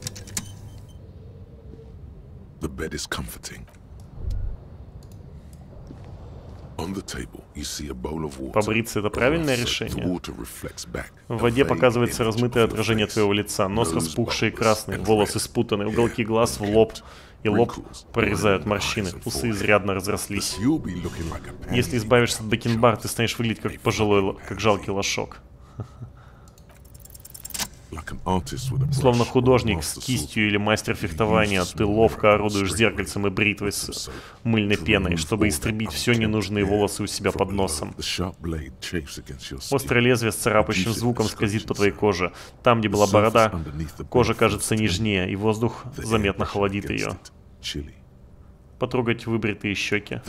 The bed is comforting. On the table, you see a bowl of water.
Побриться — это правильное решение. В воде показывается размытое отражение твоего лица, нос распухший и красный, волосы спутаны, уголки глаз в лоб, и лоб прорезают морщины, усы изрядно разрослись. Если избавишься от бакенбар, ты станешь выглядеть как пожилой, как жалкий лошок. Словно художник с кистью или мастер фехтования, ты ловко орудуешь зеркальцем и бритвой с мыльной пеной, чтобы истребить все ненужные волосы у себя под носом. Острое лезвие с царапающим звуком скользит по твоей коже. Там, где была борода, кожа кажется нежнее, и воздух заметно холодит ее. Потрогать выбритые щеки.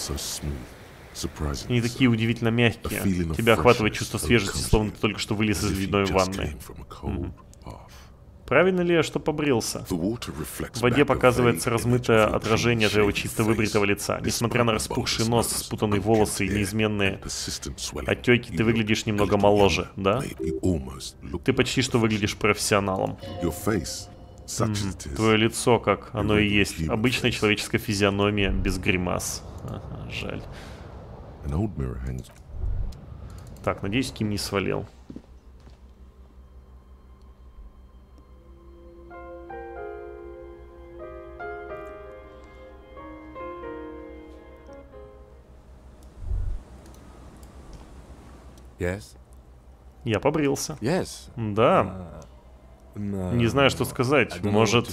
Они такие удивительно мягкие. Тебя охватывает чувство свежести, словно ты только что вылез из ледяной ванны. Правильно ли я, что побрился? В воде показывается размытое отражение твоего чисто выбритого лица. Несмотря на распухший нос, спутанные волосы и неизменные отеки, ты выглядишь немного моложе, да? Ты почти что выглядишь профессионалом. Твое лицо, как оно и есть. Обычная человеческая физиономия, без гримас. Ага, жаль. Так, надеюсь, Ким не свалил.
Yes.
Я побрился.
Yes.
Да. Не знаю, что сказать. Может...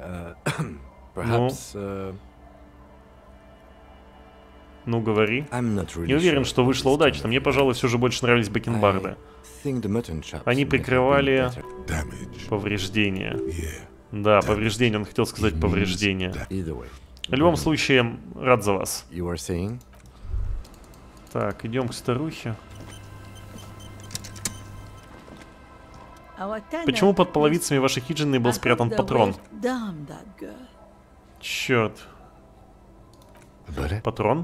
Ну, говори. Не уверен, что вышло удачно. Мне, пожалуй, все же больше нравились бакенбарды. Они прикрывали повреждения. Да, повреждения. Он хотел сказать повреждения. В любом случае, рад за вас. Так, идем к старухе. Почему под половицами вашей хижины был спрятан патрон? Черт. Патрон?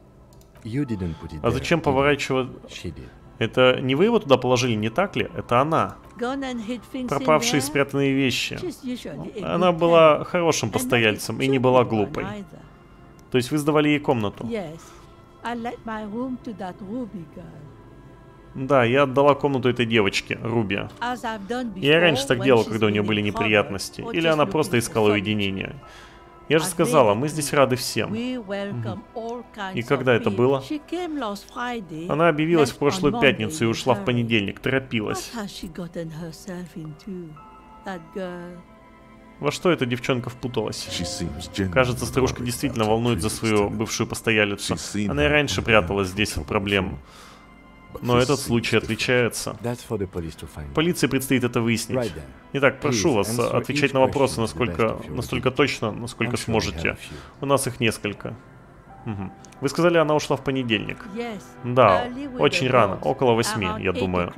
А зачем поворачивать? Это не вы его туда положили, не так ли? Это она. Пропавшие спрятанные вещи. Она была хорошим постояльцем и не была глупой. То есть вы сдавали ей комнату? Да, я отдала комнату этой девочке, Руби. Я раньше так делал, когда у нее были неприятности. Или она просто искала уединения. Я же сказала, мы здесь рады всем. И когда это было? Она объявилась в прошлую пятницу и ушла в понедельник, торопилась. Во что эта девчонка впуталась? Кажется, старушка действительно волнует за свою бывшую постоялицу. Она и раньше пряталась здесь от проблем. Но этот случай отличается. Полиции предстоит это выяснить. Итак, прошу вас отвечать на вопросы настолько точно, насколько сможете. У нас их несколько. Угу. Вы сказали, она ушла в понедельник. Да, очень рано, около 8, я думаю.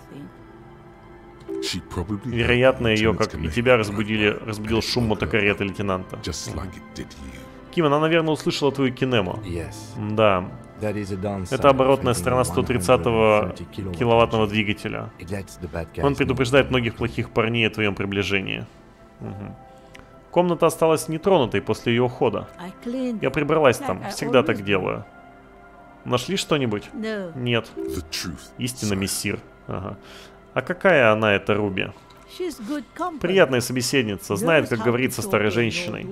Вероятно, ее, как и тебя, разбудил шум мотокареты лейтенанта. Ким, она, наверное, услышала твою кинему. Да. Это оборотная сторона 130-го киловаттного двигателя. Он предупреждает многих плохих парней о твоем приближении. Угу. Комната осталась нетронутой после ее ухода. Я прибралась там, всегда так делаю. Нашли что-нибудь? Нет. Истинно, мессир. Ага. А какая она, эта Руби? Приятная собеседница, знает, как говорить со старой женщиной.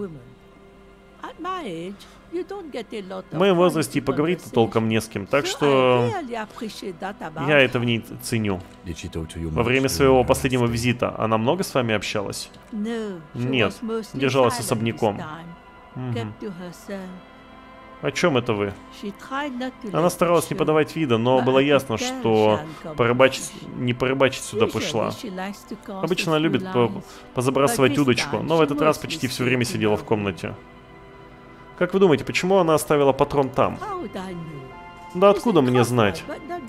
В моем возрасте и поговорить-то толком не с кем, так что я это в ней ценю. Во время своего последнего визита она много с вами общалась? Нет, держалась особняком. Угу. О чем это вы? Она старалась не подавать вида, но было ясно, что не порыбачить сюда пришла. Обычно она любит позабрасывать удочку, но в этот раз почти все время сидела в комнате. Как вы думаете, почему она оставила патрон там? Да откуда мне знать?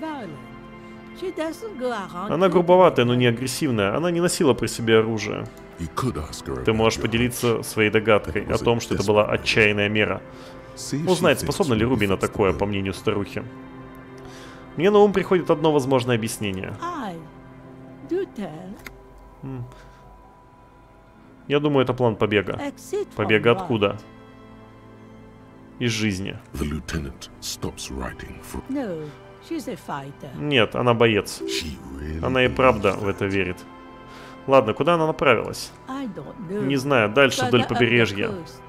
Она грубоватая, но не агрессивная. Она не носила при себе оружие. Ты можешь поделиться своей догадкой о том, что это была отчаянная мера. Узнать, способна ли Руби на такое, по мнению старухи. Мне на ум приходит одно возможное объяснение. Я думаю, это план побега. Побега откуда? Из жизни. Нет, она боец. Она и правда в это верит. Ладно, куда она направилась? Не знаю, дальше вдоль побережья.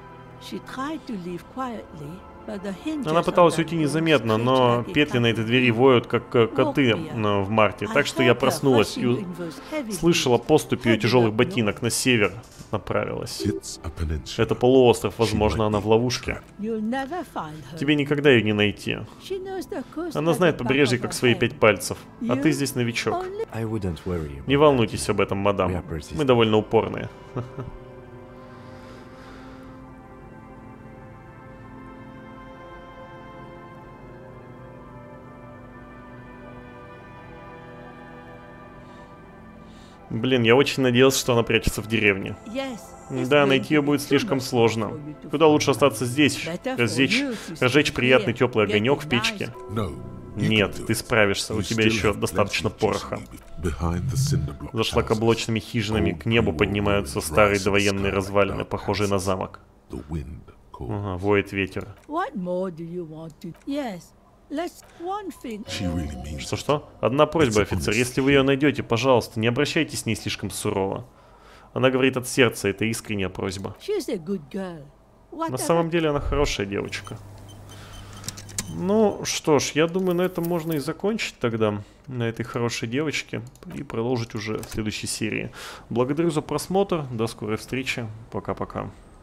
Она пыталась уйти незаметно, но петли на этой двери воют, как коты в марте. Так что я проснулась и слышала поступь ее тяжелых ботинок на север направилась. Это полуостров, возможно, она в ловушке. Тебе никогда ее не найти. Она знает побережье как свои 5 пальцев, а ты здесь новичок. Не волнуйтесь об этом, мадам. Мы довольно упорные. Блин, я очень надеялся, что она прячется в деревне. Да, найти ее будет слишком сложно. Куда лучше остаться здесь, разжечь приятный теплый огонек в печке? Нет, ты справишься, у тебя еще достаточно пороха. За шлакоблочными хижинами к небу поднимаются старые довоенные развалины, похожие на замок. Ага, воет ветер. Что? Одна просьба, офицер. Если вы ее найдете, пожалуйста, не обращайтесь с ней слишком сурово. Она говорит от сердца, это искренняя просьба. На самом деле она хорошая девочка. Ну что ж, я думаю, на этом можно и закончить тогда, на этой хорошей девочке, и продолжить уже в следующей серии. Благодарю за просмотр, до скорой встречи, пока-пока.